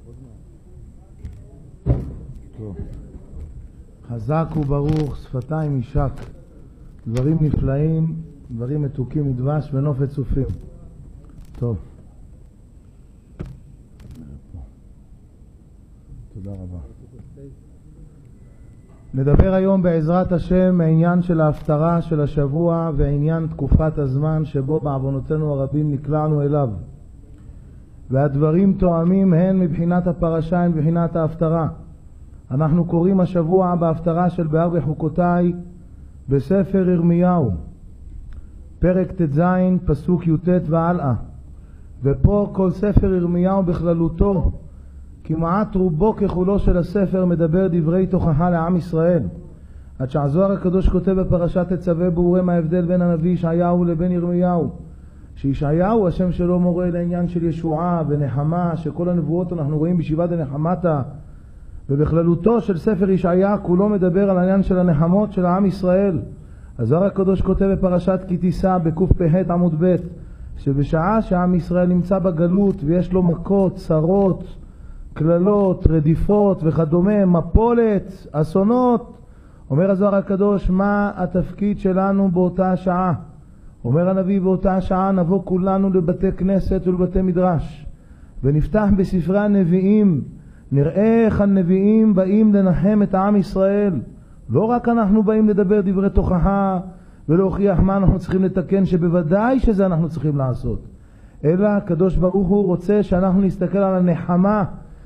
טוב. חזק וברוך, שפתיים יישק, דברים נפלאים, דברים מתוקים מדבש ונופת צופים. טוב. תודה רבה. נדבר היום בעזרת השם העניין של ההפטרה של השבוע ועניין תקופת הזמן שבו בעוונותינו הרבים נקלענו אליו. והדברים תואמים הן מבחינת הפרשה הן מבחינת ההפטרה. אנחנו קוראים השבוע בהפטרה של בהר בחוקותיי בספר ירמיהו, פרק ט"ז פסוק י"ט והלאה. ופה כל ספר ירמיהו בכללותו, כמעט רובו ככולו של הספר, מדבר דברי תוכחה לעם ישראל. עד שהזוהר הקדוש כותב בפרשת תצווה ברורה מה ההבדל בין הנביא ישעיהו לבין ירמיהו. שישעיהו השם שלו מורה לעניין של ישועה ונחמה, שכל הנבואות אנחנו רואים בישיבה דנחמתה, ובכללותו של ספר ישעיה כולו מדבר על העניין של הנחמות של העם ישראל. הזוהר הקדוש כותב בפרשת כי תישא בקפ"ח עמוד ב', שבשעה שעם ישראל נמצא בגלות ויש לו מכות, צרות, כללות, רדיפות וכדומה, מפולת, אסונות, אומר הזוהר הקדוש מה התפקיד שלנו באותה שעה. אומר הנביא באותה שעה נבוא כולנו לבתי כנסת ולבתי מדרש ונפתח בספרי הנביאים, נראה איך הנביאים באים לנחם את העם ישראל. לא רק אנחנו באים לדבר דברי תוכחה ולהוכיח מה אנחנו צריכים לתקן, שבוודאי שזה אנחנו צריכים לעשות, אלא הקדוש ברוך הוא רוצה שאנחנו נסתכל על הנחמה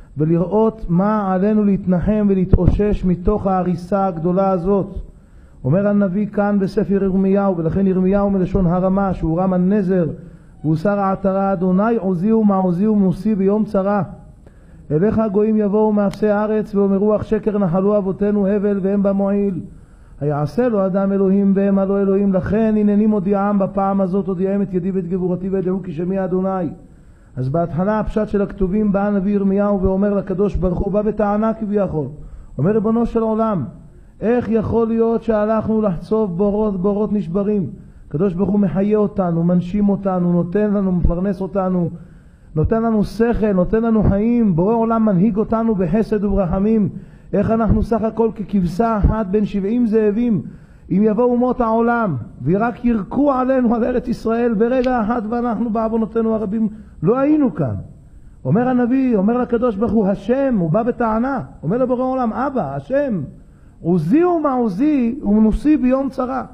ולראות מה עלינו להתנחם ולהתאושש מתוך ההריסה הגדולה הזאת. אומר הנביא כאן בספר ירמיהו, ולכן ירמיהו מלשון הרמה, שהוא רם הנזר והוא שר העטרה, אדוני עוזי ומעוזי ומנוסי ביום צרה. אליך הגויים יבואו מאפסי הארץ ואומרו רוח שקר נחלו אבותינו הבל והם במועיל. היעשה לו אדם אלוהים והם הלא אלוהים. לכן הנני מודיעם בפעם הזאת הודיעם את ידי ואת גבורתי וידעו כי שמי אדוני. אז בהתחלה הפשט של הכתובים בא הנביא ירמיהו ואומר לקדוש ברוך הוא, בא בטענה כביכול, אומר ריבונו של עולם, איך יכול להיות שהלכנו לחצוב בורות נשברים? הקדוש ברוך הוא מחיה אותנו, מנשים אותנו, נותן לנו, מפרנס אותנו, נותן לנו שכל, נותן לנו חיים, בורא עולם מנהיג אותנו בחסד וברחמים. איך אנחנו סך הכל ככבשה אחת בין 70 זאבים, אם יבואו אומות העולם ורק ירקו עלינו על ארץ ישראל ברגע אחד, ואנחנו בעוונותינו הרבים לא היינו כאן. אומר הנביא, אומר לקדוש ברוך הוא, השם, הוא בא בטענה, אומר לבורא עולם, אבא, השם, עוזי ומעוזי ומנוסי ביום צרה.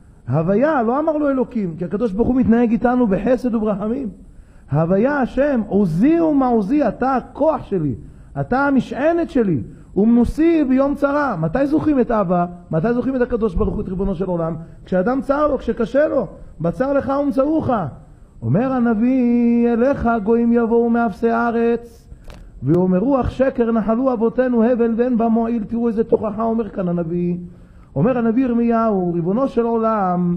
הוויה, לא אמר לו אלוקים, כי הקדוש ברוך הוא מתנהג איתנו בחסד וברחמים. הוויה השם, עוזי ומעוזי, אתה הכוח שלי, אתה המשענת שלי, ומנוסי ביום צרה. מתי זוכים את אבא? מתי זוכים את הקדוש ברוך הוא, את ריבונו של עולם? כשאדם צר לו, כשקשה לו, בצר לך ומצאוך. אומר הנביא, אליך הגויים יבואו מאפסי הארץ ואומרו רוח שקר נחלו אבותינו הבל ואין במועיל. תראו איזה תוכחה אומר כאן הנביא. אומר הנביא ירמיהו, ריבונו של עולם,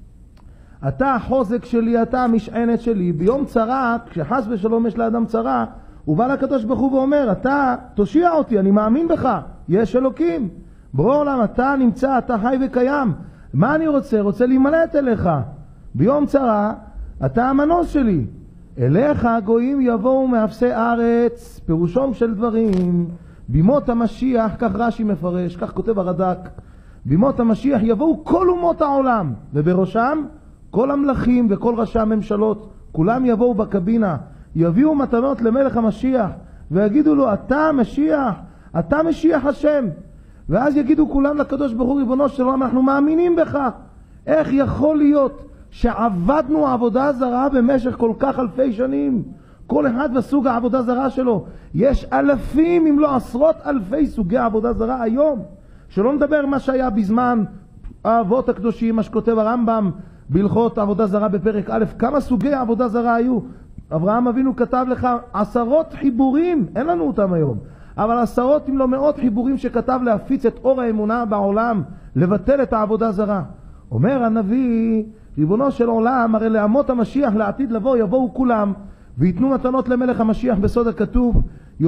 אתה החוזק שלי, אתה המשענת שלי. ביום צרה, כשחס ושלום יש לאדם צרה, הוא בא לקדוש ברוך הוא ואומר, אתה תושיע אותי, אני מאמין בך, יש אלוקים. ברור עולם, אתה נמצא, אתה חי וקיים. מה אני רוצה? רוצה להימלט אליך. ביום צרה, אתה המנוס שלי. אליך הגויים יבואו מאפסי ארץ, פירושום של דברים, בימות המשיח, כך רש"י מפרש, כך כותב הרד"ק, בימות המשיח יבואו כל אומות העולם, ובראשם כל המלכים וכל ראשי הממשלות, כולם יבואו בקבינה, יביאו מתנות למלך המשיח, ויגידו לו, אתה משיח, אתה משיח השם. ואז יגידו כולם לקדוש ברוך הוא, ריבונו של עולם, אנחנו מאמינים בך. איך יכול להיות שעבדנו עבודה זרה במשך כל כך אלפי שנים? כל אחד בסוג העבודה זרה שלו. יש אלפים אם לא עשרות אלפי סוגי עבודה זרה היום. שלא נדבר מה שהיה בזמן האבות הקדושים, מה שכותב הרמב"ם בהלכות עבודה זרה בפרק א', כמה סוגי עבודה זרה היו. אברהם אבינו כתב לך 10 חיבורים, אין לנו אותם היום, אבל 10 אם לא 100 חיבורים שכתב להפיץ את אור האמונה בעולם, לבטל את העבודה זרה. אומר הנביא, ריבונו של עולם, הרי לעמות המשיח לעתיד לבוא יבואו כולם ויתנו מתנות למלך המשיח. בסוד הכתוב,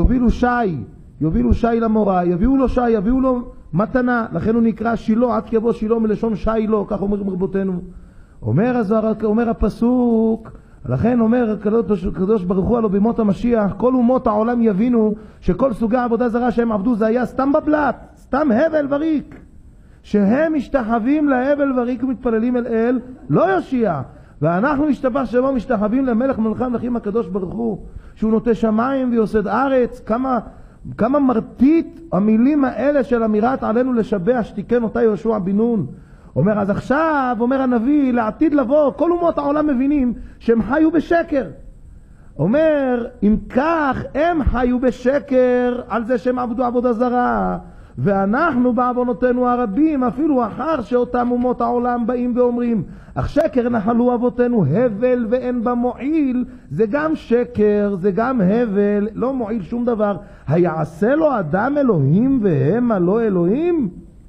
יובילו שי למורה, יביאו לו שי, יביאו לו מתנה, לכן הוא נקרא שילה, עד כי יבוא שילה מלשון שי לו, כך אומרים רבותינו. אומר הפסוק, לכן אומר הקדוש ברוך הוא עלו בימות המשיח, כל אומות העולם יבינו שכל סוגי העבודה זרה שהם עבדו זה היה סתם בבלת, סתם הבל וריק, שהם משתחווים להבל וריק ומתפללים אל אל, לא יושיע. ואנחנו משתבח שבו משתחווים למלך מלכי המלכים הקדוש ברוך הוא, שהוא נוטה שמיים ויוסד ארץ. כמה מרטיט המילים האלה של אמירת עלינו לשבח שתיקן אותה יהושע בן נון. אומר, אז עכשיו, אומר הנביא, לעתיד לבוא, כל אומות העולם מבינים שהם חיו בשקר. אומר, אם כך, הם חיו בשקר על זה שהם עבדו עבודה זרה, ואנחנו בעוונותינו הרבים, אפילו אחר שאותם אומות העולם באים ואומרים, אך שקר נחלו אבותינו, הבל ואין בה מועיל, זה גם שקר, זה גם הבל, לא מועיל שום דבר. היעשה לו אדם אלוהים והמה לא אלוהים?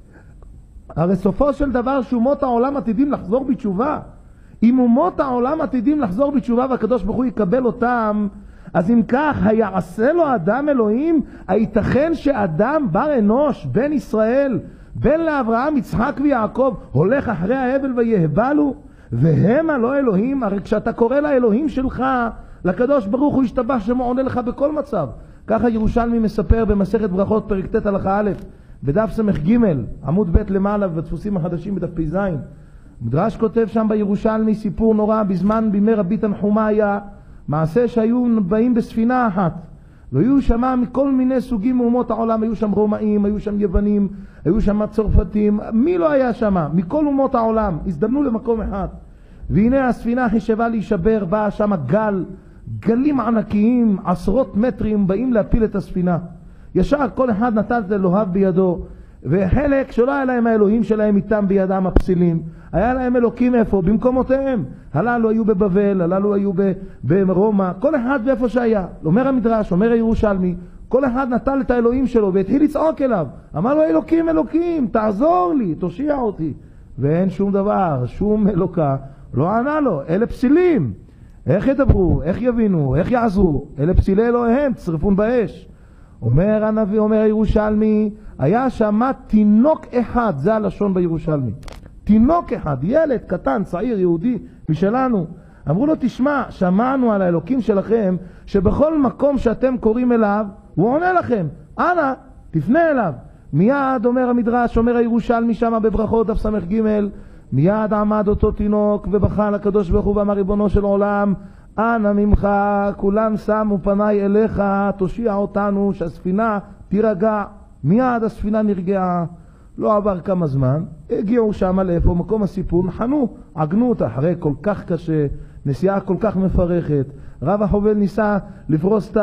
הרי סופו של דבר שאומות העולם עתידים לחזור בתשובה. אם אומות העולם עתידים לחזור בתשובה והקדוש ברוך הוא יקבל אותם, אז אם כך, היעשה לו אדם אלוהים? הייתכן שאדם בר אנוש, בן ישראל, בן לאברהם, יצחק ויעקב, הולך אחרי ההבל ויהבלו? והמה לא אלוהים? הרי כשאתה קורא לאלוהים שלך, לקדוש ברוך הוא ישתבח שמו עונה לך בכל מצב. ככה ירושלמי מספר במסכת ברכות פרק ט' הלכה א', בדף סמך ג' עמוד ב' למעלה ובדפוסים החדשים בדף פ"ז. מדרש כותב שם בירושלמי סיפור נורא, בימי רבי תנחומא היה מעשה שהיו באים בספינה אחת, והיו שם מכל מיני סוגים מאומות העולם, היו שם רומאים, היו שם יוונים, היו שם צרפתים, מי לא היה שם? מכל אומות העולם, הזדמנו למקום אחד. והנה הספינה חישבה להישבר, באה שם גלים ענקיים, עשרות מטרים, באים להפיל את הספינה. ישר כל אחד נטל את אלוהיו בידו, וחלק שלא היה להם האלוהים שלהם איתם בידם הפסילים, היה להם אלוקים איפה? במקומותיהם. הללו היו בבבל, הללו היו ברומא, כל אחד באיפה שהיה. אומר המדרש, אומר הירושלמי, כל אחד נטל את האלוהים שלו והתחיל לצעוק אליו, אמר לו, אלוקים, אלוקים, תעזור לי, תושיע אותי. ואין שום דבר, שום אלוקה לא ענה לו. אלה פסילים, איך ידברו, איך יבינו, איך יעזרו? אלה פסילי אלוהיהם, תשרפון באש. אומר הנביא, אומר הירושלמי, היה שם תינוק אחד, זה הלשון בירושלמי, תינוק אחד, ילד קטן, צעיר, יהודי משלנו. אמרו לו, תשמע, שמענו על האלוקים שלכם, שבכל מקום שאתם קוראים אליו, הוא עונה לכם, אנא, תפנה אליו. מיד אומר המדרש, אומר הירושלמי שם בברכות דף סמך ג', מיד עמד אותו תינוק ובכה לקדוש ברוך הוא ואמר, ריבונו של עולם, אנא ממך, כולם שמו פניי אליך, תושיע אותנו, שהספינה תירגע. מיד הספינה נרגעה. לא עבר כמה זמן, הגיעו שם לאיפה, מקום הסיפור, חנו, עגנו אותה, אחרי כל כך קשה, נסיעה כל כך מפרכת. רב החובל ניסה לפרוס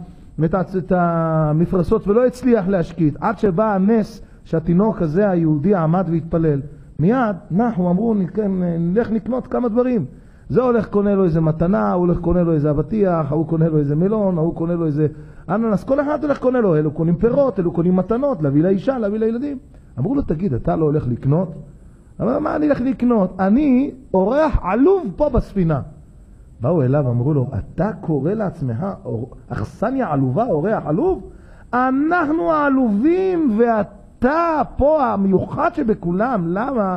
את המפרסות ולא הצליח להשקיט, עד שבא הנס שהתינוק הזה היהודי עמד והתפלל. מיד נחו, אמרו, נלך לקנות כמה דברים. זה הולך קונה לו איזה מתנה, הוא הולך קונה לו איזה אבטיח, הוא קונה לו איזה מלון, הוא קונה לו איזה אננס, כל אחד הולך קונה לו, אלו קונים פירות, אלו קונים מתנות, להביא לאישה, להביא לילדים. אמרו לו, תגיד, אתה לא הולך לקנות? אמר, מה אני הולך לקנות? אני אורח עלוב פה בספינה. באו אליו, אמרו לו, אתה קורא לעצמך אכסניה עלובה, אורח עלוב? אנחנו העלובים ואתה פה המיוחד שבכולם. למה?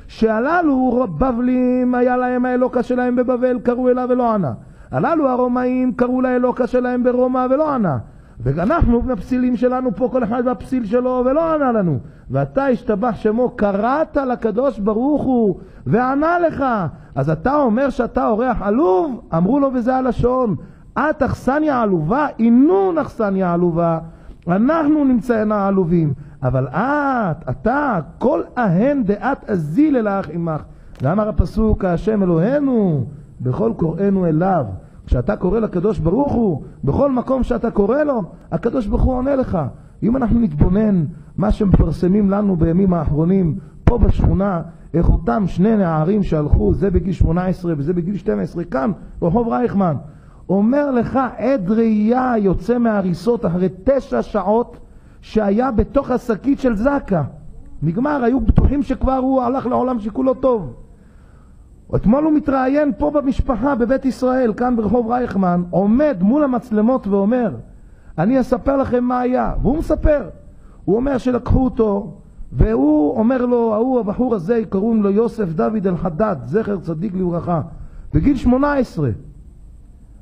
שהללו בבלים היה להם האלוקה שלהם בבבל, קראו אליו ולא ענה. הללו הרומאים קראו לאלוקה שלהם ברומא ולא ענה. ואנחנו בפסילים שלנו פה, כל אחד בפסיל שלו ולא ענה לנו. ואתה השתבח שמו, קראת לקדוש ברוך הוא וענה לך, אז אתה אומר שאתה אורח עלוב? אמרו לו בזה הלשון, את אכסניה עלובה, אינון אכסניה עלובה, אנחנו נמצאנה עלובים, אבל אתה, כל ההן דעת אזיל אלך עמך. ואמר הפסוק, השם אלוהינו בכל קוראינו אליו. כשאתה קורא לקדוש ברוך הוא, בכל מקום שאתה קורא לו, הקדוש ברוך הוא עונה לך. אם אנחנו נתבונן מה שמפרסמים לנו בימים האחרונים פה בשכונה, איך אותם שני נערים שהלכו, זה בגיל 18 וזה בגיל 12, כאן רחוב רייכמן, אומר לך עד ראייה יוצא מהריסות אחרי 9 שעות שהיה בתוך השקית של זקה. נגמר, היו בטוחים שכבר הוא הלך לעולם שכולו טוב. אתמול הוא מתראיין פה במשפחה בבית ישראל, כאן ברחוב רייכמן, עומד מול המצלמות ואומר, אני אספר לכם מה היה. והוא מספר, הוא אומר שלקחו אותו, והוא אומר לו, הבחור הזה קוראים לו יוסף דוד אל חדד, זכר צדיק לברכה, בגיל 18,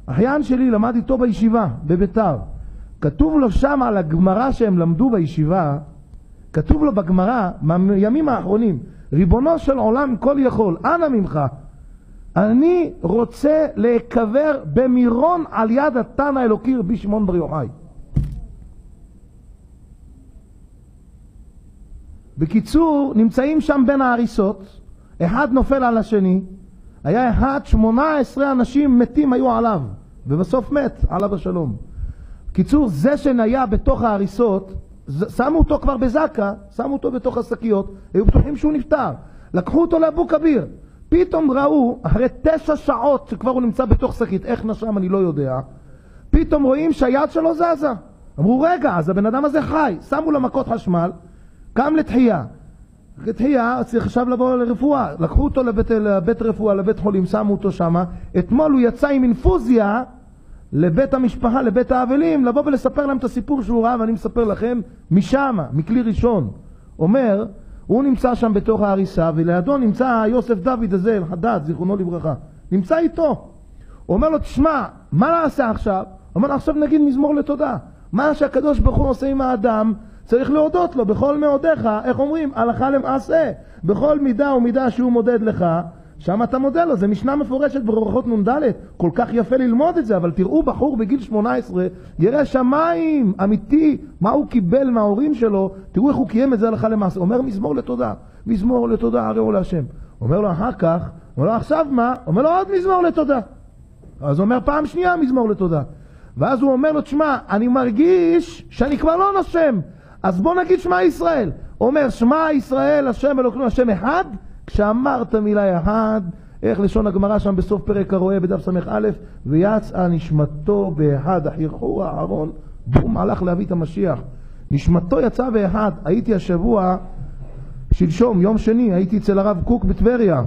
אחיין שלי למד איתו בישיבה, בביתר. כתוב לו שם על הגמרא שהם למדו בישיבה, כתוב לו בגמרא, מהימים האחרונים, ריבונו של עולם כל יכול, אנא ממך, אני רוצה להיקבר במירון על יד התנא האלוקי רבי שמעון בר יוחאי. בקיצור, נמצאים שם בין ההריסות, אחד נופל על השני, היה 18 אנשים מתים היו עליו, ובסוף מת, עליו השלום. בקיצור, זה שנהיה בתוך ההריסות, שמו אותו כבר בזקה, שמו אותו בתוך השקיות, היו בטוחים שהוא נפטר. לקחו אותו לאבו כביר, פתאום ראו, אחרי 9 שעות שכבר הוא נמצא בתוך שקית, איך נשם אני לא יודע, פתאום רואים שהיד שלו זזה. אמרו, רגע, אז הבן אדם הזה חי. שמו לו מכות חשמל, קם לתחייה. לתחייה, צריך עכשיו לבוא לרפואה. לקחו אותו לבית רפואה, לבית חולים, שמו אותו שם. אתמול הוא יצא עם אינפוזיה לבית המשפחה, לבית האבלים, לבוא ולספר להם את הסיפור שהוא ראה, ואני מספר לכם משם, מכלי ראשון. אומר, הוא נמצא שם בתוך ההריסה, ולידו נמצא יוסף דוד הזה, אלחדד, זיכרונו לברכה. נמצא איתו. הוא אומר לו, תשמע, מה נעשה עכשיו? הוא אומר לו, עכשיו נגיד מזמור לתודה. מה שהקדוש ברוך הוא עושה עם האדם, צריך להודות לו בכל מאודיך, איך אומרים? הלכה למעשה. בכל מידה ומידה שהוא מודד לך, שם אתה מודה לו. זה משנה מפורשת בברכות נ"ד. כל כך יפה ללמוד את זה, אבל תראו בחור בגיל 18, ירא שמיים, אמיתי, מה הוא קיבל מההורים שלו, תראו איך הוא קיים את זה הלכה למעשה. אומר מזמור לתודה, מזמור לתודה, הראו להשם. אומר לו אחר כך, אומר לו עכשיו מה? אומר לו עוד מזמור לתודה. אז הוא אומר פעם שנייה מזמור לתודה. ואז הוא אומר לו, תשמע, אני מרגיש שאני כבר לא נושם, אז בוא נגיד שמע ישראל. הוא אומר, שמע ישראל, השם אלוקינו, השם אחד. כשאמרת מילה אחד, איך לשון הגמרא שם בסוף פרק הרואה בדף סמך א', ויצאה נשמתו באחד, החרחור האחרון, בום, הלך להביא את המשיח. נשמתו יצאה באחד. הייתי השבוע, שלשום, יום שני, הייתי אצל הרב קוק בטבריה.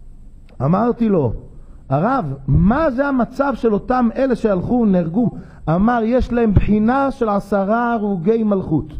אמרתי לו, הרב, מה זה המצב של אותם אלה שהלכו נהרגו? אמר, יש להם בחינה של 10 הרוגי מלכות.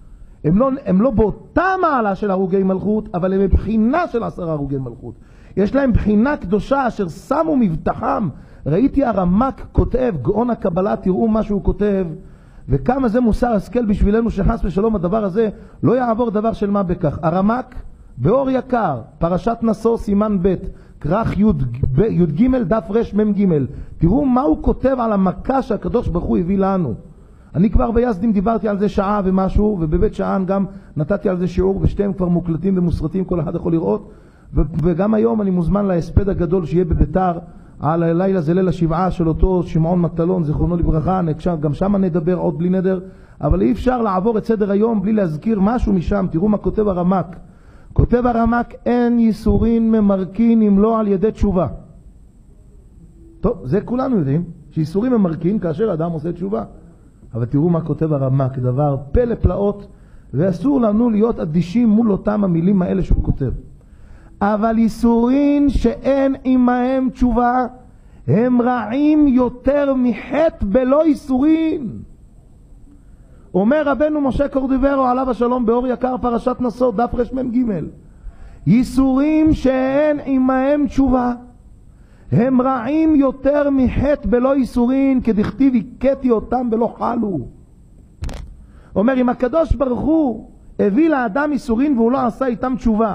הם לא באותה מעלה של הרוגי מלכות, אבל הם בבחינה של 10 הרוגי מלכות. יש להם בחינה קדושה אשר שמו מבטחם. ראיתי הרמק כותב, גאון הקבלה, תראו מה שהוא כותב, וכמה זה מוסר השכל בשבילנו שחס ושלום הדבר הזה לא יעבור דבר של מה בכך. הרמק באור יקר, פרשת נשוא סימן ב' כרך י"ג דף רמ"ג. תראו מה הוא כותב על המכה שהקדוש ברוך הוא הביא לנו. אני כבר ביזדים דיברתי על זה שעה ומשהו, ובבית שען גם נתתי על זה שיעור, ושתיהם כבר מוקלטים ומוסרטים, כל אחד יכול לראות. וגם היום אני מוזמן להספד הגדול שיהיה בביתר, על הלילה זה ליל השבעה של אותו שמעון מטלון, זיכרונו לברכה. גם שם נדבר עוד בלי נדר, אבל אי אפשר לעבור את סדר היום בלי להזכיר משהו משם. תראו מה כותב הרמק. כותב הרמק, אין ייסורין ממרקין אם לא על ידי תשובה. טוב, זה כולנו יודעים, שייסורים ממרקין כאשר אדם עושה תשובה. אבל תראו מה כותב הרמק, דבר פלא פלאות, ואסור לנו להיות אדישים מול אותם המילים האלה שהוא כותב. אבל ייסורין שאין עמהם תשובה, הם רעים יותר מחטא בלא ייסורין. אומר רבנו משה קורדיברו עליו השלום באור יקר פרשת נשוא דף רמ"ג, ייסורים שאין עמהם תשובה הם רעים יותר מחטא בלא ייסורין, כדכתיב הכיתי אותם ולא חלו. אומר, אם הקדוש ברוך הוא הביא לאדם ייסורין והוא לא עשה איתם תשובה,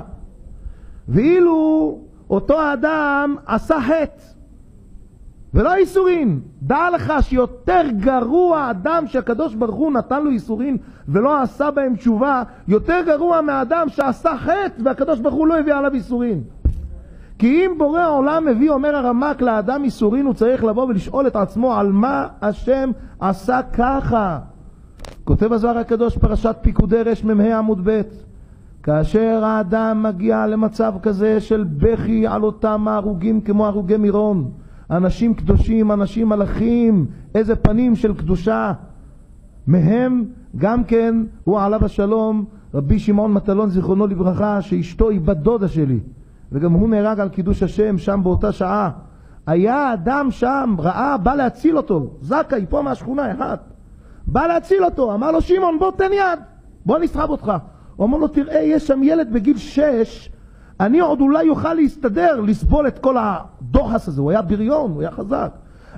ואילו אותו האדם עשה חטא ולא ייסורין, דע לך שיותר גרוע אדם שהקדוש ברוך הוא נתן לו ייסורין ולא עשה בהם תשובה, יותר גרוע מהאדם שעשה חטא והקדוש ברוך הוא לא הביא עליו ייסורין. כי אם בורא העולם מביא, אומר הרמק, לאדם ייסורין, הוא צריך לבוא ולשאול את עצמו על מה השם עשה ככה. כותב הזוהר הקדוש פרשת פיקודי רמ"ה עמוד ב', כאשר האדם מגיע למצב כזה של בכי על אותם ההרוגים כמו הרוגי מירון, אנשים קדושים, אנשים מלאכים, איזה פנים של קדושה, מהם גם כן הוא עליו השלום רבי שמעון מטלון זיכרונו לברכה, שאשתו היא בת דודה שלי, וגם הוא נהרג על קידוש השם שם באותה שעה. היה אדם שם, ראה, בא להציל אותו, זכאי פה מהשכונה אחד, בא להציל אותו, אמר לו שמעון בוא תן יד, בוא נסחב אותך. הוא אמר לו, תראה, יש שם ילד בגיל 6, אני עוד אולי יוכל להסתדר, לסבול את כל הדוחס הזה, הוא היה בריון, הוא היה חזק,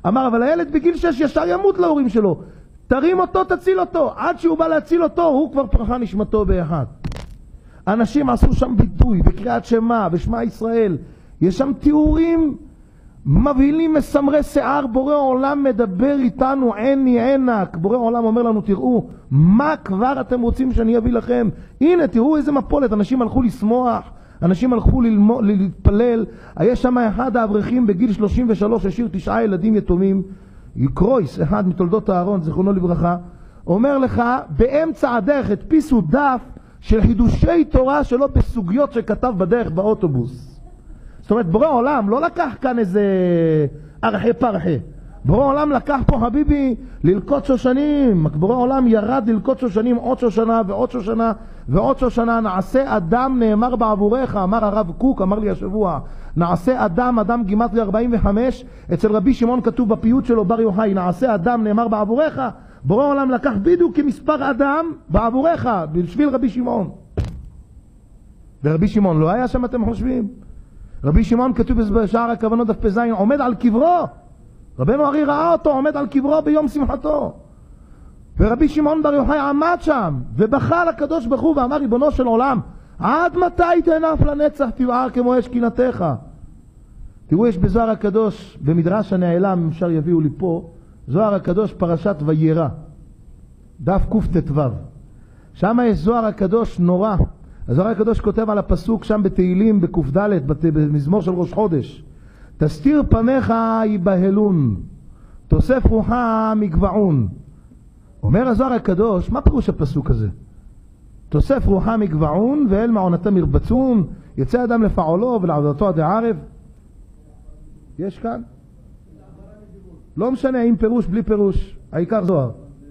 אמר, אבל הילד בגיל 6 ישר ימות להורים שלו. תרים אותו, תציל אותו. עד שהוא בא להציל אותו, הוא כבר פרחה נשמתו באחד. אנשים עשו שם ביטוי, בקריאת שמה, בשמה ישראל. יש שם תיאורים מבהילים, מסמרי שיער. בורא עולם מדבר איתנו, עיני עינק. בורא עולם אומר לנו, תראו, מה כבר אתם רוצים שאני אביא לכם? הנה, תראו איזה מפולת. אנשים הלכו לשמוח, אנשים הלכו להתפלל. היה שם אחד האברכים בגיל 33, השאיר 9 ילדים יתומים. קרויס, אחד מתולדות הארון, זכרונו לברכה, אומר לך, באמצע הדרך הדפיסו דף של חידושי תורה שלו בסוגיות שכתב בדרך באוטובוס. זאת אומרת, בורא עולם לא לקח כאן איזה ארחי פרחי. בורא עולם לקח פה, חביבי, ללקוט שושנים. בורא עולם ירד ללקוט שושנים, עוד שושנה ועוד שושנה ועוד שושנה. נעשה אדם נאמר בעבורך, אמר הרב קוק, אמר לי השבוע, נעשה אדם, אדם גימטריה 45, אצל רבי שמעון כתוב בפיוט שלו בר יוחאי, נעשה אדם נאמר בעבורך. בורא עולם לקח בדיוק כמספר אדם בעבורך, בשביל רבי שמעון. ורבי שמעון לא היה שם, אתם חושבים? רבי שמעון כתוב בשער הכוונות דף פז עומד על קברו. רבנו ארי ראה אותו עומד על קברו ביום שמחתו. ורבי שמעון בר יוחאי עמד שם ובכה לקדוש ברוך הוא ואמר, ריבונו של עולם, עד מתי תנף לנצח תבער כמו אש קנאתך? תראו, יש בזוהר הקדוש, במדרש הנעלם, אפשר יביאו לי פה, זוהר הקדוש פרשת וירא, דף קט"ו. שם יש זוהר הקדוש נורא. הזוהר הקדוש כותב על הפסוק שם בתהילים בק"ד, במזמור של ראש חודש, תסתיר פניך יבהלון, תוסף רוחה מגבעון. אומר הזוהר הקדוש, מה פירוש הפסוק הזה? תוסף רוחה מגבעון ואל מעונתם ירבצון, יצא אדם לפעולו ולעבודתו עד הערב. יש כאן? לא משנה עם פירוש בלי פירוש, העיקר זוהר.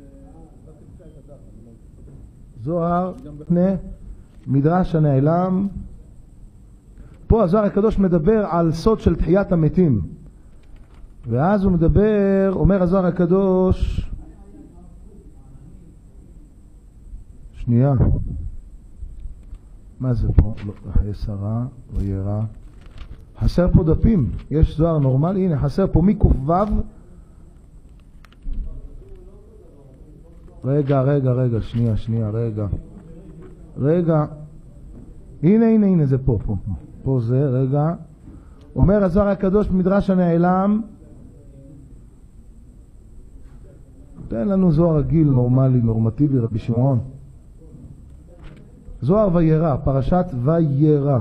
זוהר פני מדרש הנעלם. פה הזוהר הקדוש מדבר על סוד של תחיית המתים, ואז הוא מדבר, אומר הזוהר הקדוש, שנייה, מה זה פה? לא, שרה וירא, חסר פה דפים. יש זוהר נורמלי, הנה חסר פה מק"ו. רגע, שנייה, רגע, הנה זה פה זה, רגע. אומר הזוהר הקדוש במדרש הנעלם, תן לנו זוהר רגיל, נורמלי, נורמטיבי, רבי שמעון. זוהר וירא, פרשת וירא.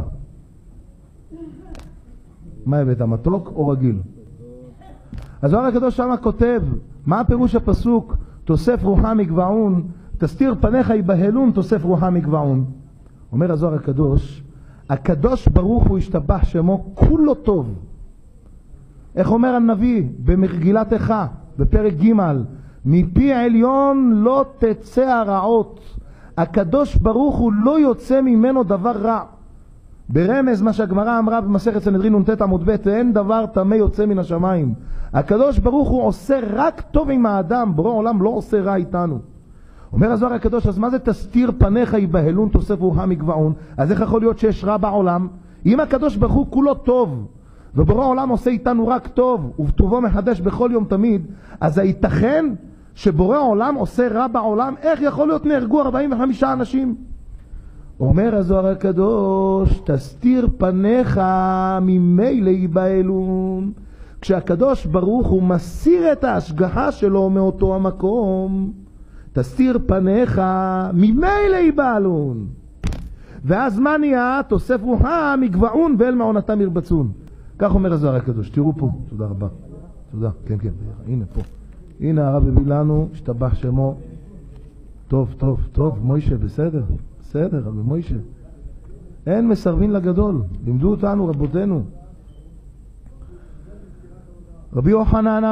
מה הבאת, מתוק או רגיל? הזוהר הקדוש שם כותב, מה הפירוש הפסוק? תוסף רוחה מגבעון, תסתיר פניך יבהלון, תוסף רוחה מגבעון. אומר הזוהר הקדוש, הקדוש ברוך הוא השתבח שמו כולו טוב. איך אומר הנביא במגילת איכה בפרק ג', מפי עליון לא תצא הרעות. הקדוש ברוך הוא לא יוצא ממנו דבר רע. ברמז מה שהגמרא אמרה במסכת סנהדרין נ"ט עמוד ב', אין דבר טמא יוצא מן השמיים. הקדוש ברוך הוא עושה רק טוב עם האדם, בורא עולם לא עושה רע איתנו. אומר הזוהר הקדוש, אז מה זה תסתיר פניך יבהלון, תוסף רוחה מגבעון? אז איך יכול להיות שיש רע בעולם? אם הקדוש ברוך הוא כולו טוב, ובורא עולם עושה איתנו רק טוב, ובטובו מחדש בכל יום תמיד, אז הייתכן שבורא עולם עושה רע בעולם? איך יכול להיות נהרגו 45 אנשים? אומר הזוהר הקדוש, תסתיר פניך ממילא יבהלון. כשהקדוש ברוך הוא מסיר את ההשגחה שלו מאותו המקום, תסתיר פניך ממילא יבהלון. ואז מה נהיה? תוסף רוחה מגבעון ואל מעונתם ירבצון. כך אומר הזוהר הקדוש. תראו פה, תודה רבה, תודה. כן, הנה פה, הנה הרב הביא לנו, השתבח שמו. טוב, מוישה, בסדר, רבי מוישה, אין מסרבין לגדול, לימדו אותנו רבותינו. רבי יוחנן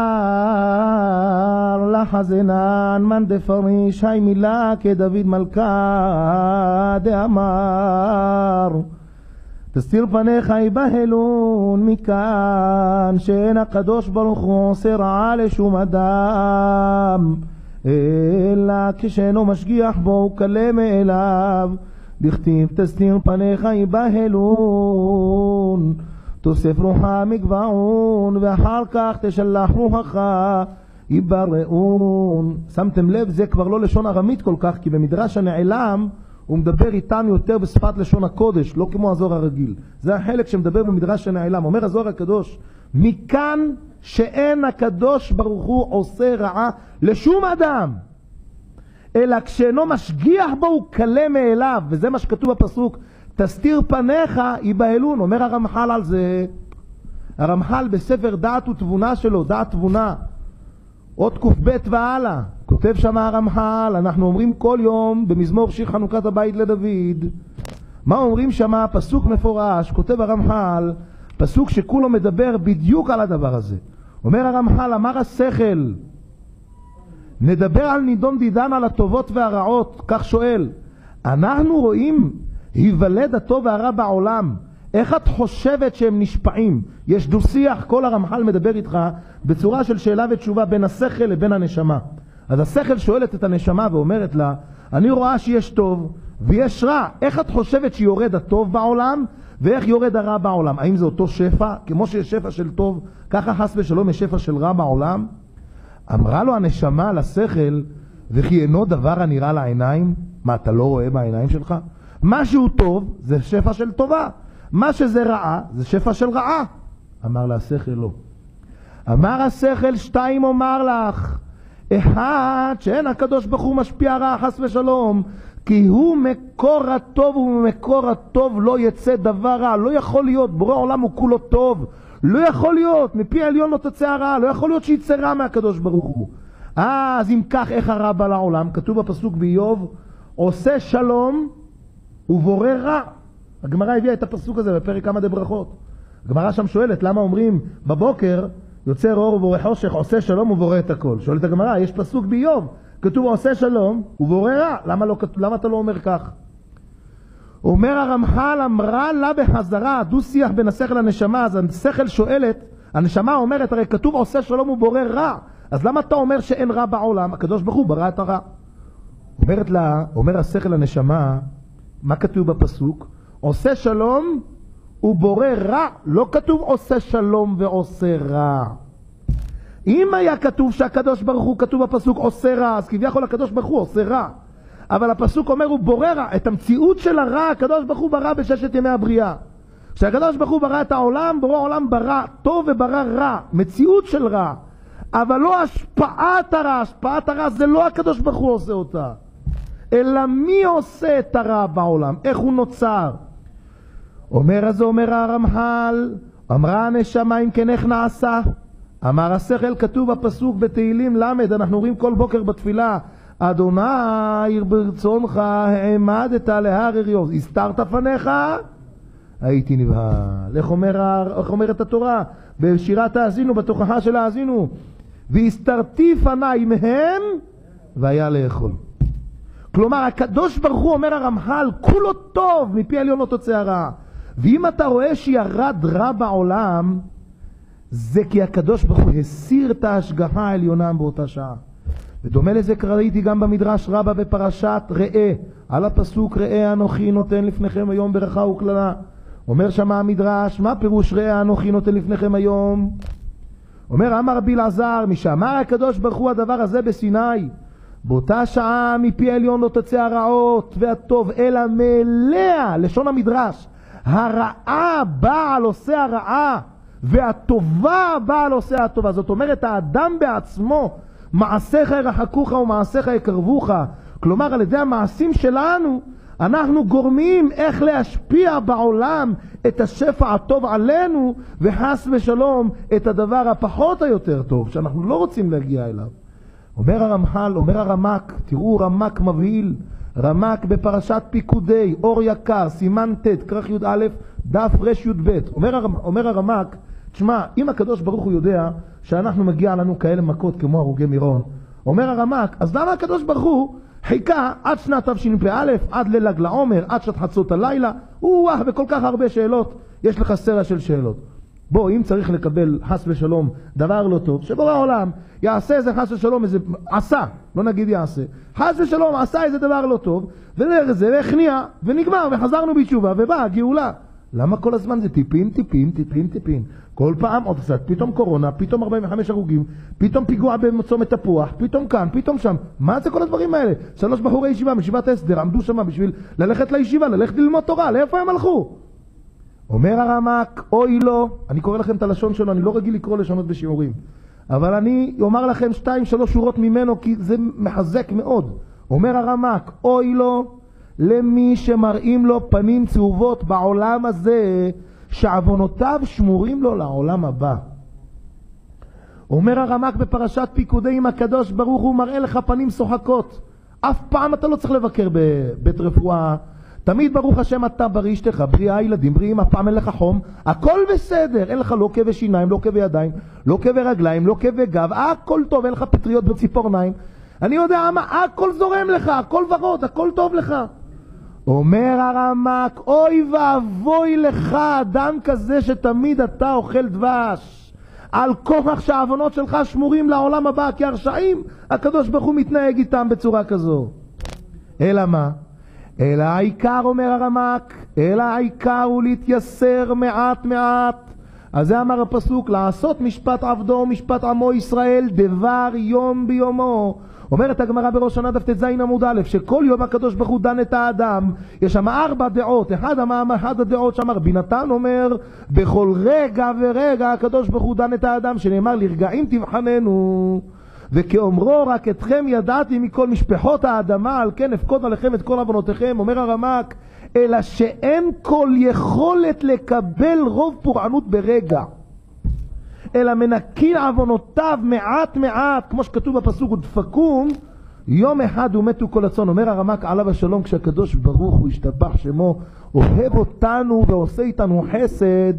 אמר לחזנן מן דפריש היי מילה כדוד מלכה דאמר תסתיר פניך יבהלון, מכאן שאין הקדוש ברוך הוא עושה רעה לשום אדם אלא כשאינו משגיח בו וקלה מאליו. דכתיב תסתיר פניך יבהלון, תוסף רוחה מגבעון, ואחר כך תשלח רוחה יברעון. שמתם לב, זה כבר לא לשון ארמית כל כך, כי במדרש הנעלם הוא מדבר איתנו יותר בשפת לשון הקודש, לא כמו הזוהר הרגיל. זה החלק שמדבר במדרש הנעלם. אומר הזוהר הקדוש, מכאן שאין הקדוש ברוך הוא עושה רעה לשום אדם, אלא כשאינו משגיח בו הוא קלה מאליו, וזה מה שכתוב בפסוק, תסתיר פניך יבהלון. אומר הרמח"ל על זה, הרמח"ל בספר דעת ותבונה שלו, דעת תבונה, עוד ק"ב והלאה, כותב שם הרמח"ל, אנחנו אומרים כל יום במזמור שיר חנוכת הבית לדוד, מה אומרים שם? פסוק מפורש, כותב הרמח"ל, פסוק שכולו מדבר בדיוק על הדבר הזה. אומר הרמח"ל, אמר השכל, נדבר על נידון דידן על הטובות והרעות, כך שואל, אנחנו רואים היוולד הטוב והרע בעולם, איך את חושבת שהם נשפעים? יש דו שיח, כל הרמח"ל מדבר איתך בצורה של שאלה ותשובה בין השכל לבין הנשמה. אז השכל שואלת את הנשמה ואומרת לה, אני רואה שיש טוב ויש רע, איך את חושבת שיורד הטוב בעולם ואיך יורד הרע בעולם? האם זה אותו שפע? כמו שיש שפע של טוב, ככה חס ושלום יש שפע של רע בעולם? אמרה לו הנשמה לשכל, וכי אינו דבר הנראה לעיניים? מה, אתה לא רואה בעיניים שלך? משהו טוב זה שפע של טובה, מה שזה רעה זה שפע של רעה. אמר לה השכל לא. אמר השכל, שתיים אומר לך, אחד שאין הקדוש ברוך הוא משפיע רע חס ושלום, כי הוא מקור הטוב וממקור הטוב לא יצא דבר רע. לא יכול להיות, בורא עולם הוא כולו טוב, לא יכול להיות, מפי עליון לא תצא הרע, לא יכול להיות שיצא רע מהקדוש ברוך הוא. אז אם כך, איך הרע בא לעולם? כתוב בפסוק באיוב, עושה שלום ובורא רע. הגמרא הביאה את הפסוק הזה בפרק כמה דברכות. הגמרא שם שואלת, למה אומרים בבוקר יוצר אור ובורא חושך, עושה שלום ובורא את הכל? שואלת הגמרא, יש פסוק באיוב, כתוב עושה שלום ובורא רע, למה אתה לא אומר כך? אומר הרמח"ל, אמרה לה בחזרה, דו שיח בין השכל לנשמה, אז השכל שואלת, הנשמה אומרת, הרי כתוב עושה שלום ובורא רע, אז למה אתה אומר שאין רע בעולם? הקדוש ברוך הוא ברא את הרע. אומרת לה, אומר השכל לנשמה, מה כתוב בפסוק? עושה שלום ובורא רע, לא כתוב עושה שלום ועושה רע. אם היה כתוב שהקדוש ברוך הוא, כתוב בפסוק עושה רע, אז כביכול הקדוש ברוך הוא עושה רע, אבל הפסוק אומר הוא בורא רע. את המציאות של הרע הקדוש ברוך הוא ברא בששת ימי הבריאה. כשהקדוש ברוך הוא ברא את העולם, בורא העולם ברא טוב וברא רע, מציאות של רע, אבל לא השפעת הרע. השפעת הרע זה לא הקדוש ברוך הוא עושה אותה, אלא מי עושה את הרע בעולם, איך הוא נוצר. אומר הרמח"ל, אמרה הנשמה אם כן איך נעשה? אמר השכל, כתוב בפסוק בתהילים למד, אנחנו רואים כל בוקר בתפילה, אדוני ברצונך העמדת להר עריו, הסתרת פניך הייתי נבהל. איך אומרת התורה בשירת האזינו, בתוכחה של האזינו, והסתרתי פניי מהם והיה לאכול. כלומר הקדוש ברוך הוא, אומר הרמח"ל, כולו טוב, מפי עליון לא תוצא הרע. ואם אתה רואה שירד רע בעולם, זה כי הקדוש ברוך הוא הסיר את ההשגחה העליונה באותה שעה. ודומה לזה קראיתי גם במדרש רבה בפרשת ראה, על הפסוק ראה אנוכי נותן לפניכם היום ברכה וכללה. אומר שם המדרש, מה פירוש ראה אנוכי נותן לפניכם היום? אומר אמר רבי אלעזר, משאמר הקדוש ברוך הוא הדבר הזה בסיני, באותה שעה מפי עליון לא תצא הרעות והטוב אלא מאליה. לשון המדרש, הרעה באה על עושה הרעה והטובה באה על עושה הטובה. זאת אומרת האדם בעצמו, מעשיך ירחקוך ומעשיך יקרבוך. כלומר על ידי המעשים שלנו אנחנו גורמים איך להשפיע בעולם את השפע הטוב עלינו, וחס ושלום את הדבר הפחות היותר טוב שאנחנו לא רוצים להגיע אליו. אומר הרמח"ל, אומר הרמק, תראו רמק מבהיל, רמק בפרשת פיקודי, אור יקר, סימן ת' כרך י"א, דף רש י"ב. אומר הרמק, תשמע, אם הקדוש ברוך הוא יודע שאנחנו מגיע לנו כאלה מכות כמו הרוגי מירון, אומר הרמק, אז למה הקדוש ברוך הוא חיכה עד שנת תשפ"א, עד לל"ג לעומר, עד שעת חצות הלילה? וכל כך הרבה שאלות, יש לך סריה של שאלות. בוא, אם צריך לקבל חס ושלום דבר לא טוב, שבורא העולם יעשה איזה חס ושלום, איזה עשה, לא נגיד יעשה, חס ושלום עשה איזה דבר לא טוב, ולך זה והכניע ונגמר וחזרנו בתשובה ובאה הגאולה. למה כל הזמן זה טיפין, טיפין, טיפין, טיפין? כל פעם עוד קצת, פתאום קורונה, פתאום 45 הרוגים, פתאום פיגוע בצומת תפוח, פתאום כאן, פתאום שם. מה זה כל הדברים האלה? 3 בחורי ישיבה מישיבת הסדר עמדו שם בשביל ללכת לישיבה, ללכת ללמוד תורה, לאיפה הם הלכו? אומר הרמ"ק, אוי לא, אני קורא לכם את הלשון שלו, אני לא רגיל לקרוא לשונות בשיעורים, אבל אני אומר לכם 2-3 שורות ממנו, כי זה מחזק מאוד. אומר הרמ"ק, אוי לא, למי שמראים לו פנים צהובות בעולם הזה, שעוונותיו שמורים לו לעולם הבא. אומר הרמ"ק בפרשת פיקודי, הקדוש ברוך הוא מראה לך פנים שוחקות. אף פעם אתה לא צריך לבקר בבית רפואה, תמיד ברוך השם אתה בריא, אשתך בריאה, ילדים בריאים, אף פעם אין לך חום, הכל בסדר, אין לך לא כאבי שיניים, לא כאבי ידיים, לא כאבי רגליים, לא כאבי גב, הכל טוב, אין לך פטריות בציפורניים, אני יודע מה, הכל זורם לך, הכל ורוד, הכל טוב לך. אומר הרמ"ק, אוי ואבוי לך אדם כזה שתמיד אתה אוכל דבש, על כוח שהעוונות שלך שמורים לעולם הבא, כי הרשעים הקדוש ברוך הוא מתנהג איתם בצורה כזו. אלא מה? אלא העיקר, אומר הרמ"ק, אלא העיקר הוא להתייסר מעט מעט. אז זה אמר הפסוק, לעשות משפט עבדו ומשפט עמו ישראל דבר יום ביומו. אומרת הגמרא בראש השנה דף ט"ז עמוד א', שכל יום הקדוש ברוך הוא דן את האדם. יש שם 4 דעות, אחד הדעות שאמר רבי נתן אומר, בכל רגע ורגע הקדוש ברוך הוא דן את האדם, שנאמר לרגעים תבחננו, וכאומרו רק אתכם ידעתי מכל משפחות האדמה, על כן אפקוד עליכם את כל עוונותיכם. אומר הרמ"ק, אלא שאין כל יכולת לקבל רוב פורענות ברגע, אלא מנקין עוונותיו מעט מעט, כמו שכתוב בפסוק, ודפקום יום אחד ומתו כל הצאן. אומר הרמ"ק עליו השלום, כשהקדוש ברוך הוא השתבח שמו אוהב אותנו ועושה איתנו חסד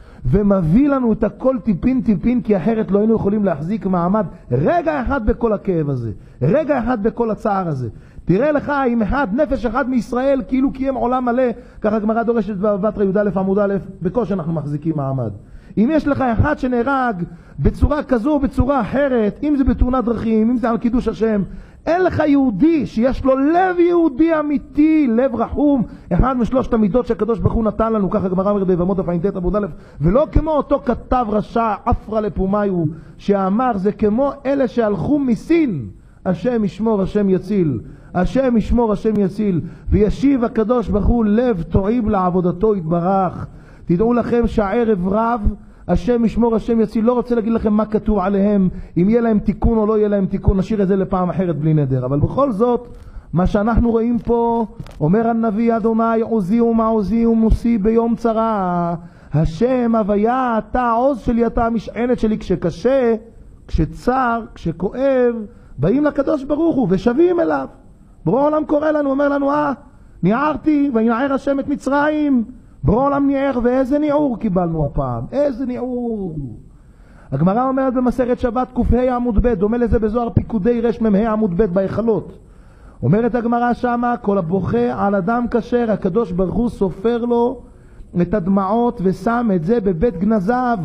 ומביא לנו את הכל טיפין טיפין, כי אחרת לא היינו יכולים להחזיק מעמד רגע אחד בכל הכאב הזה, רגע אחד בכל הצער הזה. תראה לך אם נפש אחד מישראל כאילו קיים עולם מלא, ככה גמרא דורשת בבתרא י"א עמוד א', בקושי אנחנו מחזיקים מעמד. אם יש לך אחד שנהרג בצורה כזו או בצורה אחרת, אם זה בתאונת דרכים, אם זה על קידוש השם, אין לך יהודי שיש לו לב יהודי אמיתי, לב רחום, אחד משלושת המידות שהקדוש ברוך הוא נתן לנו, ככה גמרא אומרת ביבמות דף ע"ט עמוד א', ולא כמו אותו כתב רשע עפרא לפומיו שאמר, זה כמו אלה שהלכו מסין, השם ישמור השם יציל, השם ישמור השם יציל, וישיב הקדוש ברוך הוא לב טועים לעבודתו יתברך. תדעו לכם שהערב רב השם ישמור השם יציל, לא רוצה להגיד לכם מה כתוב עליהם, אם יהיה להם תיקון או לא יהיה להם תיקון, נשאיר את זה לפעם אחרת בלי נדר. אבל בכל זאת, מה שאנחנו רואים פה, אומר הנביא אדוני, עוזי ומעוזי ומוסי ביום צרה, השם הוויה אתה העוז שלי, אתה המשענת שלי, כשקשה, כשצר, כשכואב, באים לקדוש ברוך הוא ושבים אליו. ברור העולם קורא לנו, אומר לנו, ניערתי וינער השם את מצרים. ברור העולם ניער, ואיזה ניעור קיבלנו הפעם, איזה ניעור. הגמרא אומרת במסכת שבת ק"ה עמוד ב', דומה לזה בזוהר פיקודי רמ"ה עמוד ב' בהיכלות. אומרת הגמרא שמה, כל הבוכה על אדם כשר, הקדוש ברוך הוא סופר לו את הדמעות ושם את זה בבית גנזיו.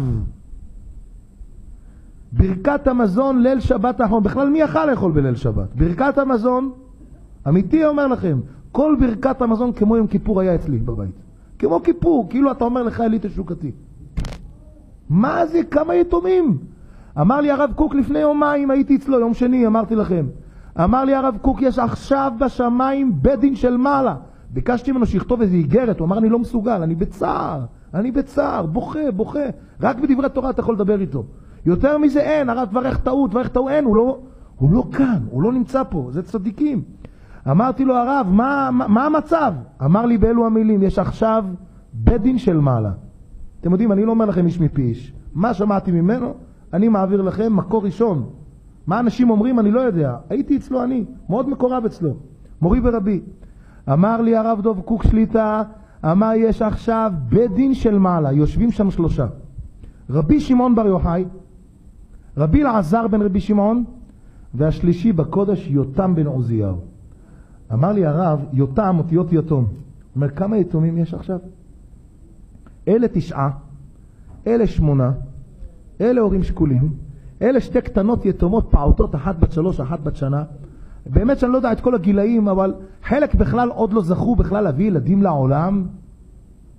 ברכת המזון ליל שבת האחרון, בכלל מי יכל לאכול בליל שבת? ברכת המזון, אמיתי אומר לכם, כל ברכת המזון כמו יום כיפור היה אצלי בבית, כמו כיפור, כאילו אתה אומר לך אליט שוקתי. מה זה? כמה יתומים? אמר לי הרב קוק לפני יומיים, הייתי אצלו יום שני, אמרתי לכם, אמר לי הרב קוק, יש עכשיו בשמיים בית דין של מעלה. ביקשתי ממנו שיכתוב איזה איגרת, הוא אמר אני לא מסוגל, אני בצער, בוכה, רק בדברי תורה אתה יכול לדבר איתו, יותר מזה אין. הרב תברך טעות, אין, הוא לא כאן, הוא לא נמצא פה, זה צדיקים. אמרתי לו, הרב, מה המצב? אמר לי באלו המילים, יש עכשיו בית דין של מעלה. אתם יודעים, אני לא אומר לכם איש מפי איש, מה שמעתי ממנו אני מעביר לכם מקור ראשון. מה אנשים אומרים אני לא יודע, הייתי אצלו, אני מאוד מקורב אצלו, מורי ורבי. אמר לי הרב דוב קוק שליטה, אמר יש עכשיו בית דין של מעלה, יושבים שם 3, רבי שמעון בר יוחאי, רבי אלעזר בן רבי שמעון, והשלישי בקודש יותם בן עוזיהו. אמר לי הרב, יותם אותיות יתום. אומר, כמה יתומים יש עכשיו? אלה 9, אלה 8, אלה הורים שקולים, אלה 2 קטנות יתומות פעוטות, אחת בת 3, אחת בת שנה. באמת שאני לא יודע את כל הגילאים, אבל חלק בכלל עוד לא זכו בכלל להביא ילדים לעולם.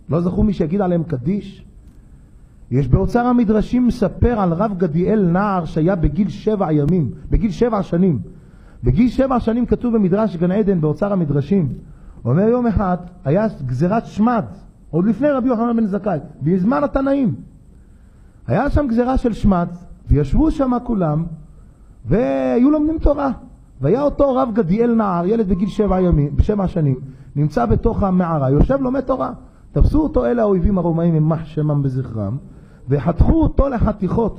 לא זכו מי שיגיד עליהם קדיש? יש באוצר המדרשים מספר על רב גדיאל נער שהיה בגיל 7 שנים. בגיל 7 שנים כתוב במדרש גן עדן באוצר המדרשים. אומר יום אחד היה גזירת שמד, עוד לפני רבי יוחנן בן זכאי, בזמן התנאים. היה שם גזירה של שמד, וישבו שם כולם, והיו לומדים תורה. והיה אותו רב גדיאל נער, ילד בגיל 7 שנים, נמצא בתוך המערה, יושב לומד תורה. תפסו אותו אלה האויבים הרומאים, ממח שמם בזכרם, וחתכו אותו לחתיכות.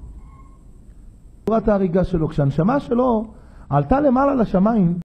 תורת ההריגה שלו, כשהנשמה שלו עלתה למעלה לשמיים,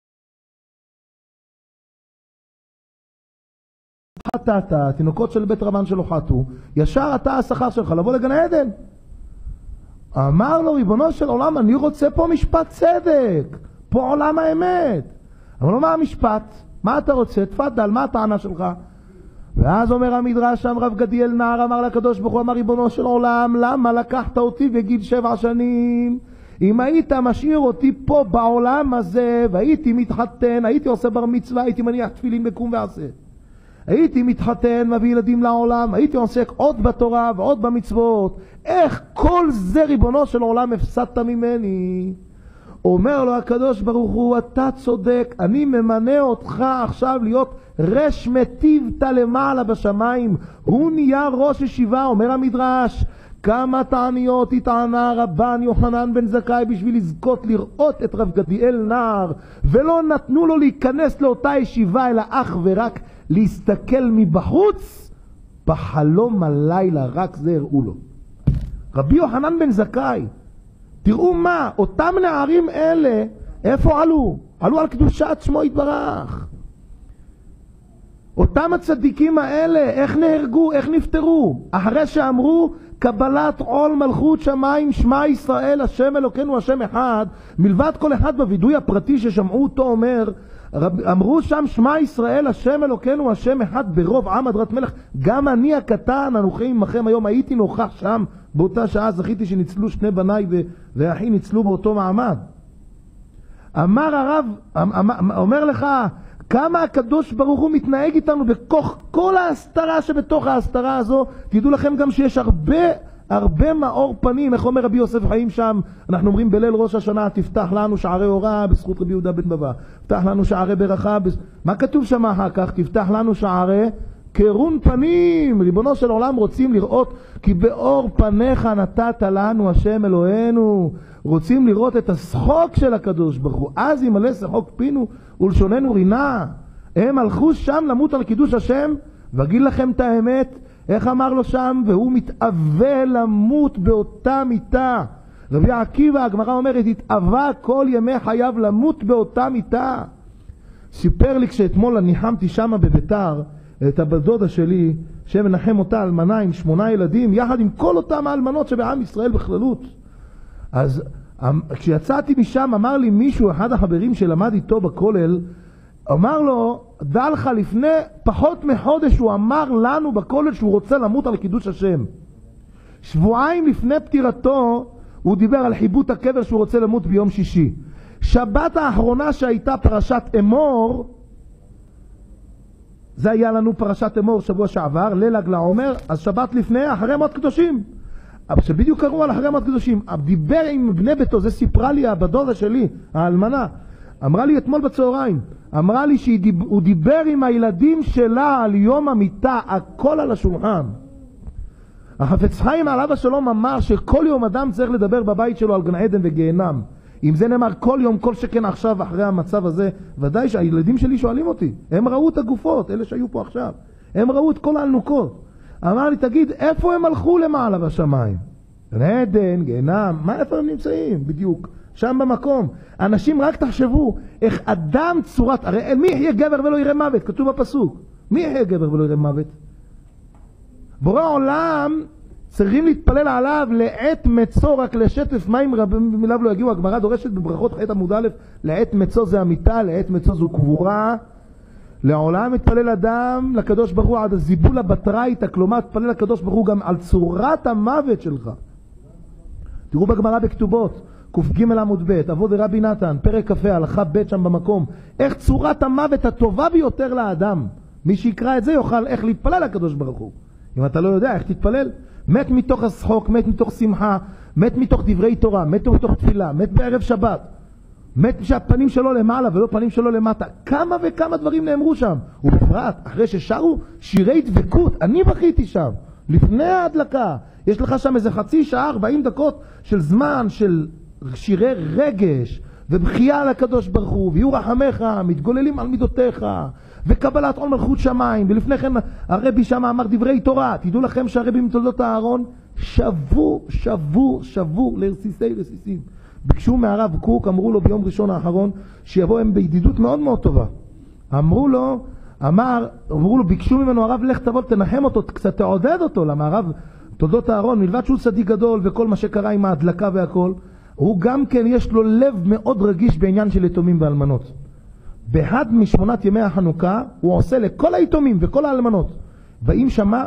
חטאת, התינוקות של בית רבן שלו חטאו, ישר אתה השכר שלך לבוא לגן עדן. אמר לו, ריבונו של עולם, אני רוצה פה משפט צדק, פה עולם האמת. אמר לו, מה המשפט? מה אתה רוצה? תפדל, מה הטענה שלך? ואז אומר המדרש שם, רב גדיאל נער אמר לקדוש ברוך הוא, אמר ריבונו של עולם, למה לקחת אותי בגיל 7 שנים? אם היית משאיר אותי פה בעולם הזה, והייתי מתחתן, הייתי עושה בר מצווה, הייתי מניח תפילין בקום ועשה. הייתי מתחתן, מביא ילדים לעולם, הייתי עוסק עוד בתורה ועוד במצוות. איך כל זה ריבונו של עולם הפסדת ממני? אומר לו הקדוש ברוך הוא, אתה צודק, אני ממנה אותך עכשיו להיות רש מטיבתא למעלה בשמיים. הוא נהיה ראש ישיבה. אומר המדרש, כמה תעניות התענה רבן יוחנן בן זכאי בשביל לזכות לראות את רב גדיאל נער, ולא נתנו לו להיכנס לאותה ישיבה אלא אך ורק להסתכל מבחוץ. בחלום הלילה רק זה הראו לו. רבי יוחנן בן זכאי, תראו מה, אותם נערים אלה, איפה עלו? עלו על קדושת שמו יתברך. אותם הצדיקים האלה, איך נהרגו, איך נפטרו? אחרי שאמרו, קבלת עול מלכות שמיים, שמע ישראל, השם אלוקינו, השם אחד, מלבד כל אחד בווידוי הפרטי ששמעו אותו אומר, אמרו שם שמע ישראל, השם אלוקינו, השם אחד, ברוב עם הדרת מלך. גם אני הקטן, אנוכי עמכם היום, הייתי נוכח שם, באותה שעה זכיתי שניצלו שני בניי ואחי ניצלו באותו מעמד. אמר הרב, אומר לך, כמה הקדוש ברוך הוא מתנהג איתנו בכוח כל ההסתרה שבתוך ההסתרה הזו. תדעו לכם גם שיש הרבה מאור פנים. איך אומר רבי יוסף חיים שם? אנחנו אומרים בליל ראש השנה, תפתח לנו שערי אורה בזכות רבי יהודה בן בבא, תפתח לנו שערי ברכה. מה כתוב שם אחר כך? תפתח לנו שערי קרון פנים. ריבונו של עולם רוצים לראות, כי באור פניך נתת לנו השם אלוהינו. רוצים לראות את השחוק של הקדוש ברוך הוא. אז ימלא שחוק פינו ולשוננו רינה. הם הלכו שם למות על קידוש השם. ואגיד לכם את האמת, איך אמר לו שם? והוא מתאווה למות באותה מיטה. רבי עקיבא, הגמרא אומרת, התאווה כל ימי חייו למות באותה מיטה. סיפר לי כשאתמול ניחמתי שם בביתר את הבת דודה שלי, שמנחם אותה אלמנה עם 8 ילדים, יחד עם כל אותם האלמנות שבעם ישראל בכללות. אז כשיצאתי משם אמר לי מישהו, אחד החברים שלמד איתו בכולל, אמר לו, דע לך, לפני פחות מחודש הוא אמר לנו בכולל שהוא רוצה למות על קידוש השם. שבועיים לפני פטירתו הוא דיבר על חיבוט הקבר שהוא רוצה למות ביום שישי. שבת האחרונה שהייתה פרשת אמור, זה היה לנו פרשת אמור שבוע שעבר, ליל ל"ג לעומר, אז שבת לפני, אחרי מות קדושים. אבל שבדיוק קראו על אחרי מות קדושים, דיבר עם בני ביתו, זה סיפרה לי הבדודה שלי, האלמנה, אמרה לי אתמול בצהריים, אמרה לי שהוא דיבר עם הילדים שלה על יום המיטה, הכל על השולחן. החפץ חיים עליו השלום אמר שכל יום אדם צריך לדבר בבית שלו על גן עדן וגיהנם. אם זה נאמר כל יום, כל שכן עכשיו אחרי המצב הזה, ודאי שהילדים שלי שואלים אותי, הם ראו את הגופות, אלה שהיו פה עכשיו, הם ראו את כל העלנוקות. אמר לי, תגיד, איפה הם הלכו למעלה בשמיים? גן עדן, גיהנם, איפה הם נמצאים? בדיוק, שם במקום. אנשים, רק תחשבו, איך אדם צורת, הרי מי יחיה גבר ולא יראה מוות? כתוב בפסוק. מי יחיה גבר ולא יראה מוות? בורא עולם, צריכים להתפלל עליו לעת מצוא, רק לשטף מים מיליו לא יגיעו. הגמרא דורשת בברכות ח' עמוד א', לעת מצוא זה המיטה, לעת מצוא זו קבורה. לעולם מתפלל אדם לקדוש ברוך הוא עד הזיבול הבטרייתא, כלומר תפלל לקדוש ברוך הוא גם על צורת המוות שלך. תראו בגמרא בכתובות ק"ג עמוד ב', אבות דרבי נתן, פרק כ"ה, הלכה ב' שם במקום, איך צורת המוות הטובה ביותר לאדם מי שיקרא את זה יוכל איך להתפלל לקדוש ברוך הוא. אם אתה לא יודע איך תתפלל, מת מתוך השחוק, מת מתוך שמחה, מת מתוך דברי תורה, מת מתוך תפילה, מת בערב שבת, מת שהפנים שלו למעלה ולא פנים שלו למטה. כמה וכמה דברים נאמרו שם, ובפרט אחרי ששרו שירי דבקות. אני בכיתי שם לפני ההדלקה, יש לך שם איזה חצי שעה 40 דקות של זמן של שירי רגש ובחייה לקדוש ברוך הוא, ויהיו רחמך, מתגוללים על מידותיך, וקבלת עול מלכות שמיים. ולפני כן הרבי שם אמר דברי תורה. תדעו לכם שהרבי מתולדות הארון שבור לרסיסי רסיסים. ביקשו מהרב קוק, אמרו לו ביום ראשון האחרון שיבוא הם בידידות מאוד מאוד טובה. אמרו לו, ביקשו ממנו הרב, לך תבוא תנחם אותו, קצת תעודד אותו. למה הרב תולדות הארון, מלבד שהוא צדיק גדול וכל מה שקרה עם ההדלקה והכל, הוא גם כן יש לו לב מאוד רגיש בעניין של יתומים ואלמנות. באחד משמונת ימי החנוכה הוא עושה לכל היתומים וכל האלמנות, באים שמה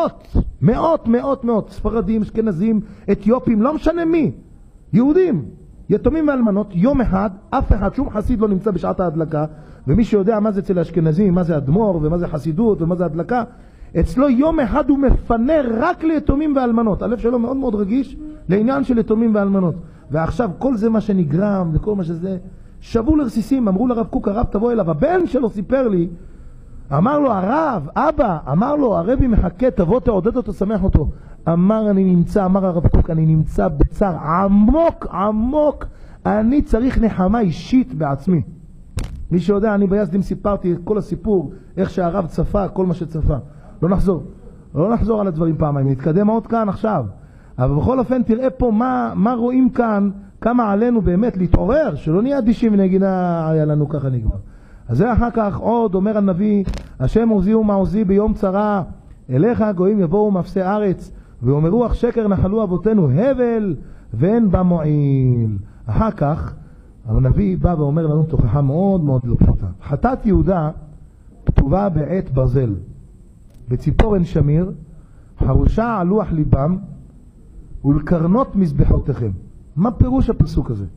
מאות ספרדים, אשכנזים, אתיופים, לא משנה מי, יהודים, יתומים ואלמנות. יום אחד אף אחד, שום חסיד לא נמצא בשעת ההדלקה, ומי שיודע מה זה אצל האשכנזים, מה זה אדמו"ר ומה זה חסידות ומה זה הדלקה, אצלו יום אחד הוא מפנה רק ליתומים ואלמנות. הלב שלו מאוד מאוד רגיש לעניין של יתומים ואלמנות. ועכשיו כל זה מה שנגרם וכל מה שזה שבור לרסיסים. אמרו לרב קוק, הרב תבוא אליו. הבן שלו סיפר לי, אמר לו הרב, אבא, אמר לו הרבי מחכה, תבוא תעודד אותו, שמח אותו. אמר הרב קוק, אני נמצא בצער עמוק, אני צריך נחמה אישית בעצמי. מי שיודע, אני ביזדים סיפרתי את כל הסיפור, איך שהרב צפה, כל מה שצפה. לא נחזור על הדברים פעמיים, נתקדם עוד כאן עכשיו. אבל בכל אופן תראה פה מה רואים כאן, כמה עלינו באמת להתעורר, שלא נהיה אדישים ונגינה היה לנו ככה נגמר. אז זה אחר כך עוד אומר הנביא, השם עוזי ומעוזי ביום צרה, אליך הגויים יבואו מפסי ארץ, ואומרו אך שקר נחלו אבותינו הבל ואין בה מועיל. אחר כך הנביא בא ואומר לנו תוכחה מאוד מאוד לא פשוטה. חטאת יהודה כתובה בעת ברזל, בציפורן שמיר, חרושה על לוח ליבם ולקרנות מזבחותיכם. מה פירוש הפסוק הזה?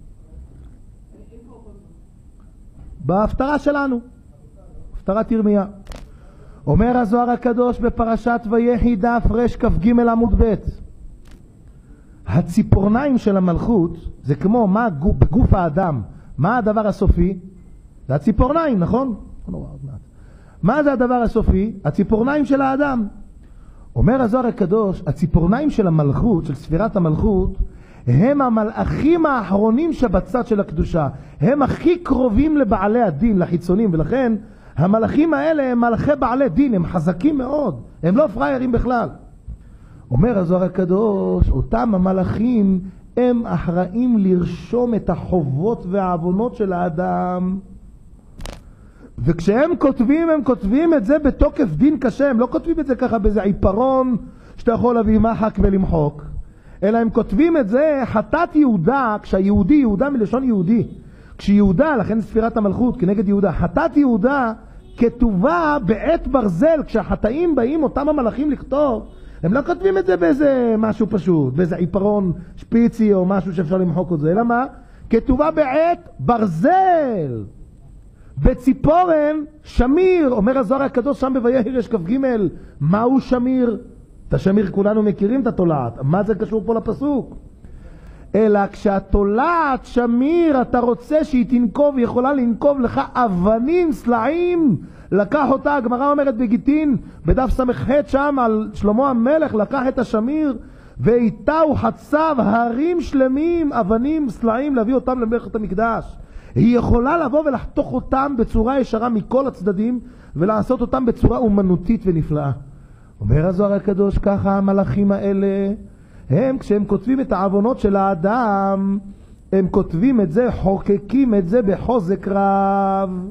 בהפטרה שלנו, הפטרת ירמיה. אומר הזוהר הקדוש בפרשת ויחי דף רש כ"ג עמוד ב', הציפורניים של המלכות זה כמו בגוף האדם, מה הדבר הסופי? זה הציפורניים, נכון? מה זה הדבר הסופי? הציפורניים של האדם. אומר הזוהר הקדוש, הציפורניים של המלכות, של ספירת המלכות, הם המלאכים האחרונים שבצד של הקדושה, הם הכי קרובים לבעלי הדין, לחיצונים, ולכן המלאכים האלה הם מלאכי בעלי דין, הם חזקים מאוד, הם לא פריירים בכלל. אומר הזוהר הקדוש, אותם המלאכים הם אחראים לרשום את החובות והעוונות של האדם, וכשהם כותבים, הם כותבים את זה בתוקף דין קשה, הם לא כותבים את זה ככה באיזה עיפרון שאתה יכול להביא מחק ולמחוק, אלא הם כותבים את זה, חטאת יהודה, כשהיהודי, יהודה מלשון יהודי, כשיהודה, לכן ספירת המלכות כנגד יהודה, חטאת יהודה כתובה בעת ברזל, כשהחטאים באים אותם המלאכים לכתוב, הם לא כותבים את זה באיזה משהו פשוט, באיזה עיפרון שפיצי או משהו שאפשר למחוק את זה, אלא מה? כתובה בעת ברזל, בציפורן שמיר. אומר הזוהר הקדוש שם בויחי רש כ"ג, מהו שמיר? את השמיר כולנו מכירים, את התולעת. מה זה קשור פה לפסוק? אלא כשהתולעת שמיר אתה רוצה שהיא תנקוב, היא יכולה לנקוב לך אבנים, סלעים. לקח אותה, הגמרא אומרת בגיטין בדף סמ"ח שם על שלמה המלך, לקח את השמיר ואיתה הוא חצב הרים שלמים, אבנים, סלעים, להביא אותם למלאכת המקדש. היא יכולה לבוא ולחתוך אותם בצורה ישרה מכל הצדדים ולעשות אותם בצורה אומנותית ונפלאה. אומר הזוהר הקדוש, ככה המלאכים האלה הם, כשהם כותבים את העוונות של האדם, הם כותבים את זה, חוקקים את זה בחוזק רב.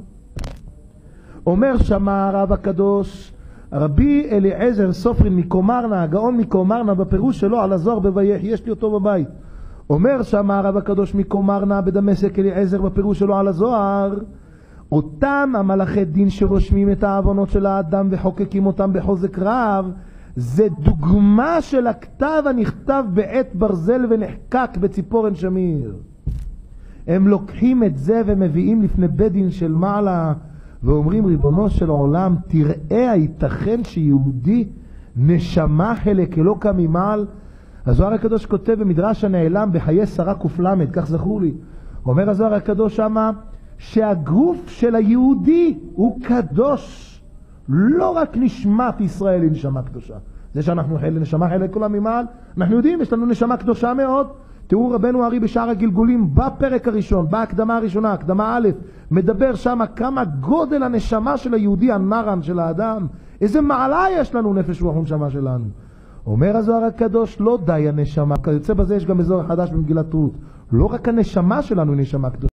אומר שמה הרב הקדוש, רבי אליעזר סופרין מקומרנה, הגאון מקומרנה, בפירוש שלו על הזוהר בויחי, יש לי אותו בבית. אומר שמה הרב הקדוש מקומרנה בדמשק אליעזר בפירוש שלו על הזוהר, אותם המלאכי דין שרושמים את העוונות של האדם וחוקקים אותם בחוזק רב, זה דוגמה של הכתב הנכתב בעת ברזל ונחקק בציפורן שמיר. הם לוקחים את זה ומביאים לפני בית דין של מעלה, ואומרים ריבונו של עולם, תראה הייתכן שיהודי נשמה חלק אלוקה ממעל. הזוהר הקדוש כותב במדרש הנעלם בחיי שרה ק"ל, כך זכור לי, אומר הזוהר הקדוש שמה שהגוף של היהודי הוא קדוש, לא רק נשמת ישראל היא נשמה קדושה. זה שאנחנו נשמה חלק אלוקה ממעל, אנחנו יודעים, יש לנו נשמה קדושה מאוד. תראו רבנו הארי בשער הגלגולים בפרק הראשון, בהקדמה הראשונה, הקדמה א', מדבר שמה כמה גודל הנשמה של היהודי, הנרן של האדם, איזה מעלה יש לנו נפש רוח ונשמה שלנו. אומר הזוהר הקדוש, לא די הנשמה, כיוצא בזה יש גם אזור חדש במגילת רות, לא רק הנשמה שלנו היא נשמה קדושה.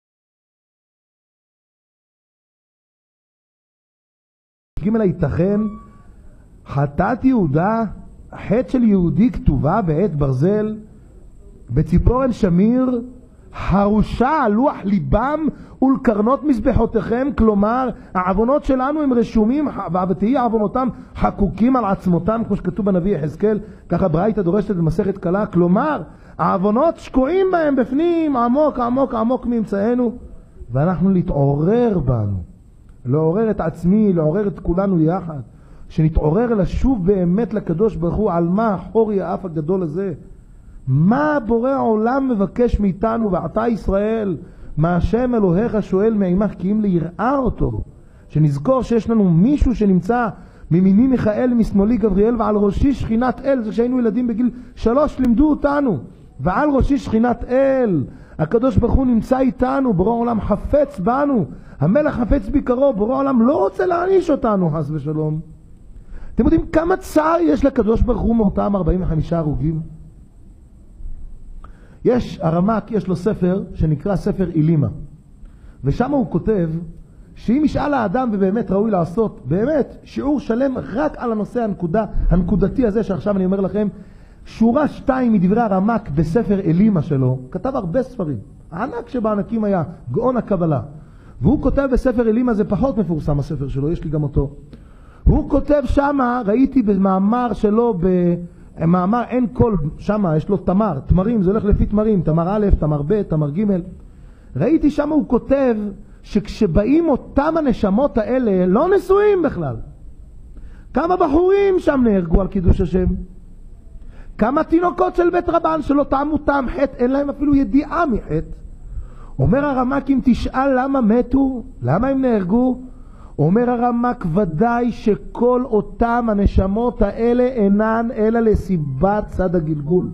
ג' הייתכן, חטאת יהודה, חטא של יהודי כתובה בעת ברזל, בציפורן שמיר, הרושה על לוח ליבם ולקרנות מזבחותיכם, כלומר העוונות שלנו הם רשומים ותהי עוונותם חקוקים על עצמותם, כמו שכתוב בנביא יחזקאל, ככה ברייתא דורשת במסכת קלה, כלומר העוונות שקועים בהם בפנים עמוק עמוק עמוק מאמצענו, ואנחנו להתעורר בנו, לעורר את עצמי, לעורר את כולנו יחד, שנתעורר לשוב באמת לקדוש ברוך הוא. על מה החורי האף הגדול הזה? מה בורא העולם מבקש מאיתנו? ועתה ישראל, מה השם אלוהיך שואל מעמך כי אם ליראה אותו, שנזכור שיש לנו מישהו שנמצא ממיני מיכאל, משמאלי גבריאל, ועל ראשי שכינת אל. זה כשהיינו ילדים בגיל 3 לימדו אותנו, ועל ראשי שכינת אל. הקדוש ברוך הוא נמצא איתנו, בורא העולם חפץ בנו, המלך חפץ ביקרו, בורא העולם לא רוצה להעניש אותנו חס ושלום. אתם יודעים כמה צער יש לקדוש ברוך הוא מאותם 45 הרוגים? יש, הרמ"ק יש לו ספר שנקרא ספר אילימה, ושם הוא כותב שאם ישאל האדם ובאמת ראוי לעשות באמת שיעור שלם רק על הנושא הנקודתי הזה שעכשיו אני אומר לכם, שורה 2 מדברי הרמ"ק בספר אילימה שלו, כתב הרבה ספרים, הענק שבענקים היה גאון הקבלה, והוא כותב בספר אילימה, זה פחות מפורסם הספר שלו, יש לי גם אותו, הוא כותב שמה, ראיתי במאמר שלו מאמר אין כל, שמה יש לו תמר, תמרים, זה הולך לפי תמרים, תמר א', תמר ב', תמר ג'. ראיתי שמה הוא כותב שכשבאים אותם הנשמות האלה לא נשואים בכלל. כמה בחורים שם נהרגו על קידוש השם, כמה תינוקות של בית רבן שלא טעמו טעם חטא, אין להם אפילו ידיעה מחטא. אומר הרמ"ק, אם תשאל למה מתו, למה הם נהרגו, אומר הרמ"ק, ודאי שכל אותם הנשמות האלה אינן אלא לסיבת צד הגלגול.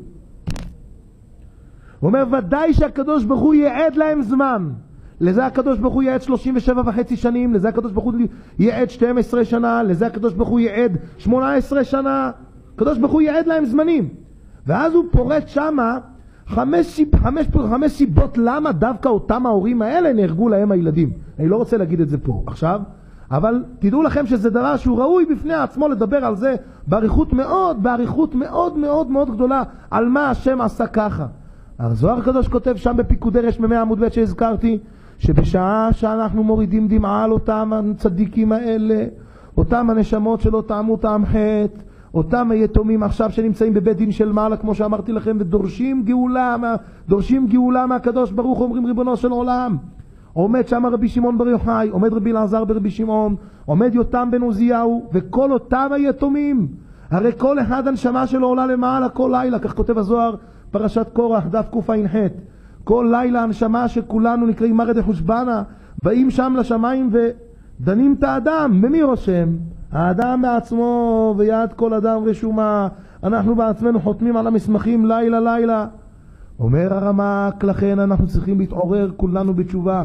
הוא אומר ודאי שהקדוש ברוך הוא יעד להם זמן, לזה הקדוש ברוך הוא יעד 37.5 שנים, לזה הקדוש ברוך הוא יעד 12 שנה, לזה הקדוש ברוך הוא יעד 18 שנה, הקדוש ברוך הוא יעד להם זמנים. ואז הוא פורט שמה 5 סיבות למה דווקא אותם ההורים האלה נהרגו להם הילדים. אני לא רוצה להגיד את זה פה עכשיו, אבל תדעו לכם שזה דבר שהוא ראוי בפני עצמו לדבר על זה בעריכות מאוד מאוד מאוד גדולה, על מה השם עשה ככה. הזוהר הקדוש כותב שם בפיקודי רש מ100 עמוד ב' שהזכרתי, שבשעה שאנחנו מורידים דמעה על אותם הצדיקים האלה, אותם הנשמות שלא טעמו טעם חטא, אותם היתומים עכשיו שנמצאים בבית דין של מעלה, כמו שאמרתי לכם, ודורשים גאולה מהקדוש ברוך, אומרים ריבונו של עולם. עומד שם רבי שמעון בר יוחאי, עומד רבי אלעזר ברבי שמעון, עומד יותם בן עוזיהו, וכל אותם היתומים, הרי כל אחד הנשמה שלו עולה למעלה כל לילה, כך כותב הזוהר פרשת קורח דף קע"ח. כל לילה הנשמה שכולנו נקראים מרד החושבנה, באים שם לשמיים ודנים את האדם. במי רושם? האדם בעצמו, ויד כל אדם רשומה, אנחנו בעצמנו חותמים על המסמכים לילה. אומר הרמ"ק, לכן אנחנו צריכים להתעורר כולנו בתשובה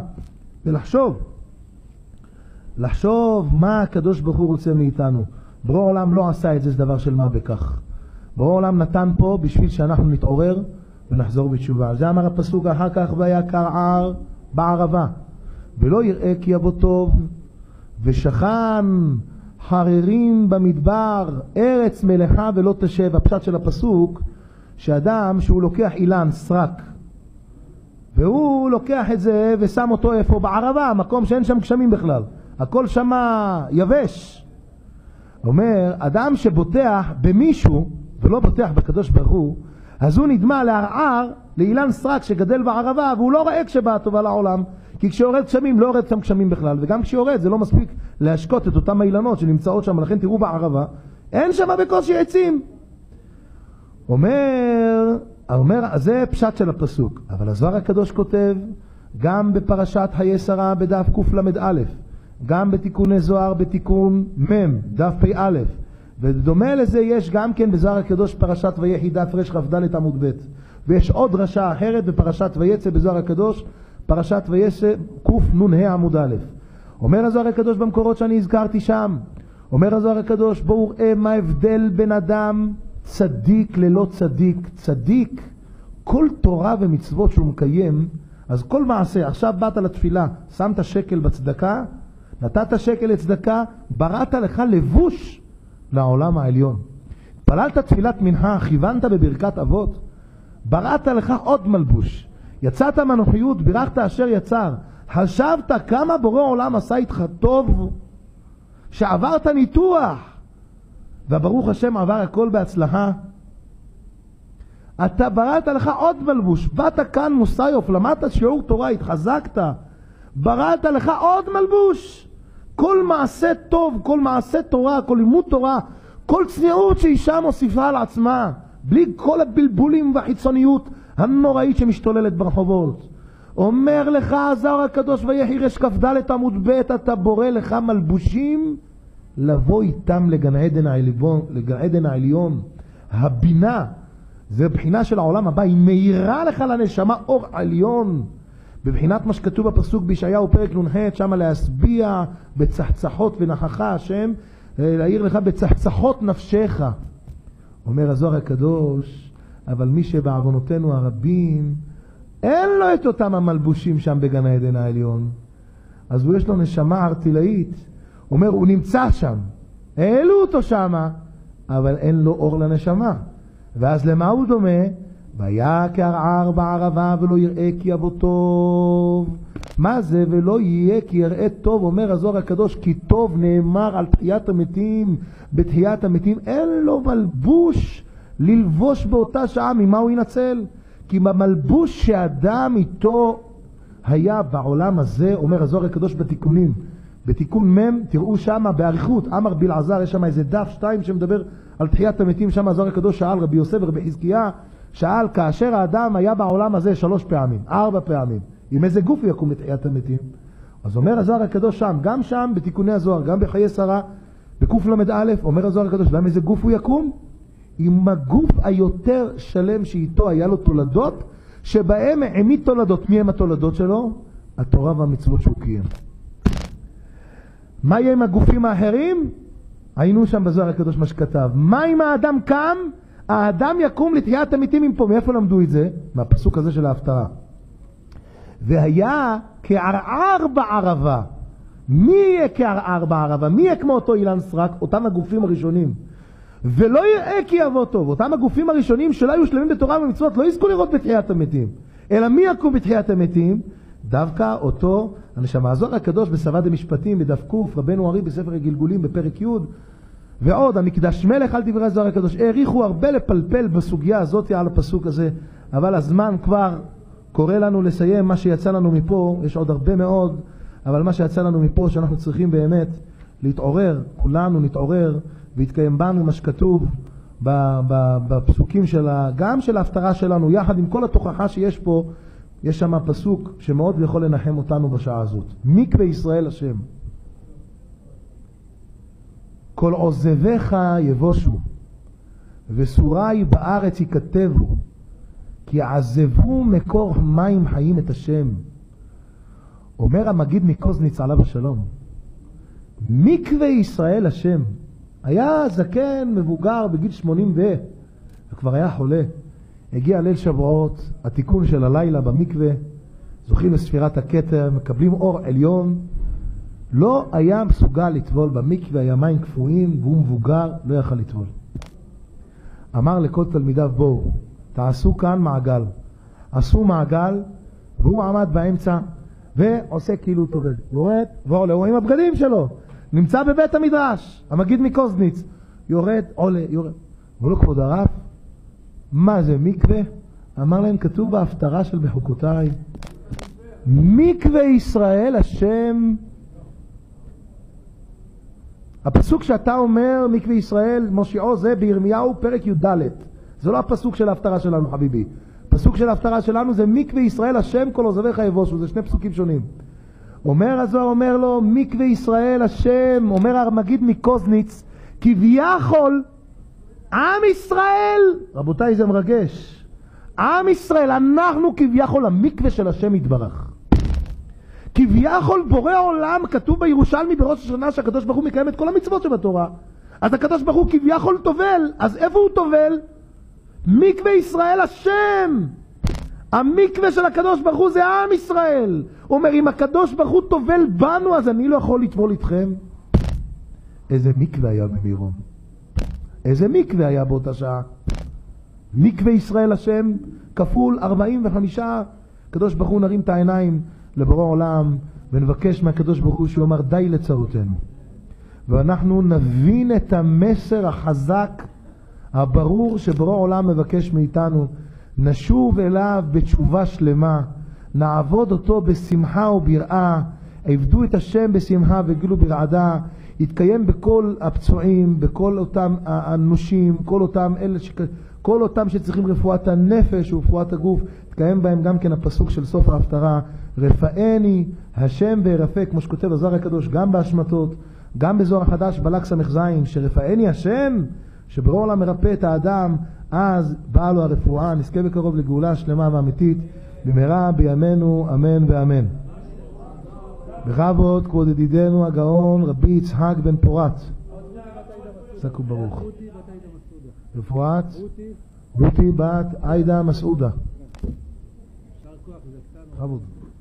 ולחשוב מה הקדוש ברוך הוא רוצה מאיתנו. בורא עולם לא עשה את זה, זה דבר של מה בכך. בורא עולם נתן פה בשביל שאנחנו נתעורר ונחזור בתשובה. זה אמר הפסוק אחר כך, והיה קרער בערבה ולא יראה כי יבוא טוב, ושכן חררים במדבר, ארץ מלאכה ולא תשב. הפשט של הפסוק שאדם שהוא לוקח אילן סרק והוא לוקח את זה ושם אותו איפה? בערבה, מקום שאין שם גשמים בכלל, הכל שם יבש. אומר אדם שבוטח במישהו ולא בוטח בקדוש ברוך הוא, אז הוא נדמה לערער לאילן סרק שגדל בערבה, והוא לא רואה כשבא טובה לעולם, כי כשיורד גשמים לא יורד שם גשמים בכלל, וגם כשיורד זה לא מספיק להשקות את אותם האילנות שנמצאות שם, לכן תראו בערבה, אין שם בקושי עצים. אומר, זה פשט של הפסוק, אבל הזוהר הקדוש כותב, גם בפרשת חיי שרה בדף קל"א, גם בתיקוני זוהר בתיקון מ' דף פ"א, ודומה לזה יש גם כן בזוהר הקדוש פרשת ויחי דף רכ"ד עמוד ב', ויש עוד דרשה אחרת בפרשת ויצא בזוהר הקדוש, פרשת ויצא קנ"ה עמוד א'. אומר הזוהר הקדוש במקורות שאני הזכרתי שם, אומר הזוהר הקדוש, בואו ראה מה ההבדל בין אדם צדיק ללא צדיק. צדיק, כל תורה ומצוות שהוא מקיים, אז כל מעשה, עכשיו באת לתפילה, שמת שקל בצדקה, נתת שקל לצדקה, בראת לך לבוש לעולם העליון. פללת תפילת מנחה, כיוונת בברכת אבות, בראת לך עוד מלבוש. יצאת מנוחיות, בירכת אשר יצר. חשבת כמה בורא עולם עשה איתך טוב, שעברת ניתוח, וברוך השם עבר הכל בהצלחה. אתה בראת לך עוד מלבוש, באת כאן מוסיוף, למדת שיעור תורה, התחזקת, בראת לך עוד מלבוש. כל מעשה טוב, כל מעשה תורה, כל לימוד תורה, כל צניעות שאישה מוסיפה על עצמה, בלי כל הבלבולים והחיצוניות הנוראית שמשתוללת ברחובות. אומר לך הזוהר הקדוש ויחי רכ"ד עמוד ב', אתה בורא לך מלבושים לבוא איתם לגן עדן העליון. הבינה, זה בחינה של העולם הבא, היא מאירה לך לנשמה אור עליון. בבחינת מה שכתוב בפסוק בישעיהו פרק נ"ח, שמה להשביע בצחצחות ונחך השם, להעיר לך בצחצחות נפשך. אומר הזוהר הקדוש, אבל מי שבעוונותינו הרבים אין לו את אותם המלבושים שם בגן העדן העליון, אז הוא יש לו נשמה ארטילאית. אומר, הוא נמצא שם, העלו אותו שמה, אבל אין לו אור לנשמה. ואז למה הוא דומה? והיה כערער בערבה ולא יראה כי יבוא טוב. מה זה ולא יהיה כי יראה טוב? אומר הזוהר הקדוש, כי טוב נאמר על תחיית המתים, בתחיית המתים אין לו מלבוש ללבוש באותה שעה. ממה הוא ינצל? כי במלבוש שאדם איתו היה בעולם הזה, אומר הזוהר הקדוש בתיקונים, בתיקון מ' תראו שמה באריכות, אמר בלעזר, יש שם איזה דף 2 שמדבר על תחיית המתים. שם הזוהר הקדוש שאל, רבי יוסף ורבי חזקיה שאל, כאשר האדם היה בעולם הזה 3 פעמים, 4 פעמים, עם איזה גוף הוא יקום בתחיית המתים? אז אומר הזוהר הקדוש שם, גם שם בתיקוני הזוהר, גם בחיי שרה בקל"א, אומר הזוהר הקדוש, למה איזה גוף הוא יקום? עם הגוף היותר שלם שאיתו היה לו תולדות, שבהם העמיד תולדות. מי הם התולדות שלו? התורה והמצוות שהוא קיים. מה יהיה עם הגופים האחרים? היינו שם בזוהר הקדוש מה שכתב. מה אם האדם קם? האדם יקום לתחיית המתים עם פה. מאיפה למדו את זה? מהפסוק הזה של ההפטרה. והיה כערער בערבה. מי יהיה כערער בערבה? מי יהיה כמו אותו אילן סרק? אותם הגופים הראשונים. ולא יראה כי יבוא טוב. אותם הגופים הראשונים שלא היו שלמים בתורה ומצוות לא יזכו לראות בתחיית המתים. אלא מי יקום בתחיית המתים? דווקא אותו הנשמה. הזוהר הקדוש בסבא דמשפטים בדף ק', רבנו ארי בספר הגלגולים בפרק י', ועוד המקדש מלך על דברי הזוהר הקדוש. העריכו הרבה לפלפל בסוגיה הזאת על הפסוק הזה, אבל הזמן כבר קורא לנו לסיים. מה שיצא לנו מפה, יש עוד הרבה מאוד, אבל מה שיצא לנו מפה שאנחנו צריכים באמת להתעורר, כולנו נתעורר והתקיים בנו מה שכתוב בפסוקים גם של ההפטרה שלנו, יחד עם כל התוכחה שיש פה. יש שם פסוק שמאוד יכול לנחם אותנו בשעה הזאת. מקווה ישראל השם, כל עוזביך יבושו וסורי בארץ יכתבו, כי עזבו מקור מים חיים את השם. אומר המגיד מקוזניץ עליו השלום, מקווה ישראל השם. היה זקן מבוגר בגיל 80 וכבר היה חולה. הגיע ליל שבועות, התיקון של הלילה במקווה, זוכים לספירת הכתר, מקבלים אור עליון. לא היה מסוגל לטבול במקווה, היה מים קפואים, והוא מבוגר, לא יכל לטבול. אמר לכל תלמידיו, בואו, תעשו כאן מעגל. עשו מעגל, והוא עמד באמצע, ועושה כאילו טובל. יורד, ועולה, הוא עם הבגדים שלו. נמצא בבית המדרש, המגיד מקוזניץ. יורד, עולה, יורד. ולא כבוד הרב, מה זה מקווה? אמר להם, כתוב בהפטרה של בחוקותיי. מקווה ישראל השם. הפסוק שאתה אומר מקווה ישראל מושיעו זה בירמיהו פרק י"ד. זה לא הפסוק של ההפטרה שלנו חביבי. הפסוק של ההפטרה שלנו זה מקווה ישראל השם כל עוזביך יבושו. זה שני פסוקים שונים. אומר הזוהר, אומר לו מקווה ישראל השם, אומר המגיד מקוזניץ, כביכול עם ישראל, רבותיי זה מרגש, עם ישראל, אנחנו כביכול המקווה של השם יתברך. כביכול בורא עולם, כתוב בירושלמי בראש השנה שהקדוש ברוך הוא מקיים את כל המצוות שבתורה. אז הקדוש ברוך הוא כביכול טובל, אז איפה הוא טובל? מקווה ישראל השם. המקווה של הקדוש ברוך הוא זה עם ישראל. הוא אומר, אם הקדוש ברוך הוא טובל בנו, אז אני לא יכול לטבול איתכם. איזה מקווה היה במירון? איזה מקווה היה באותה שעה? מקווה ישראל השם כפול 45. הקדוש ברוך הוא נרים את העיניים לבורא עולם ונבקש מהקדוש ברוך הוא שהוא אומר די לצרותינו, ואנחנו נבין את המסר החזק הברור שבורא עולם מבקש מאיתנו. נשוב אליו בתשובה שלמה, נעבוד אותו בשמחה וברעה, עבדו את השם בשמחה וגילו ברעדה. יתקיים בכל הפצועים, בכל אותם האנושים, כל אותם שצריכים רפואת הנפש ורפואת הגוף, יתקיים בהם גם כן הפסוק של סוף ההפטרה, רפאני השם וירפא, כמו שכותב הזוהר הקדוש גם בהשמטות, גם בזוהר החדש בלק ס"ז, שרפאני השם, שבורא עולם מרפא את האדם, אז באה לו הרפואה. נזכה בקרוב לגאולה שלמה ואמיתית במהרה בימינו, אמן ואמן. בכבוד כבוד ידידנו הגאון רבי יצחק בן פורת, חזק וברוך. רפואת רותי בת עאידה מסעודה. בכבוד.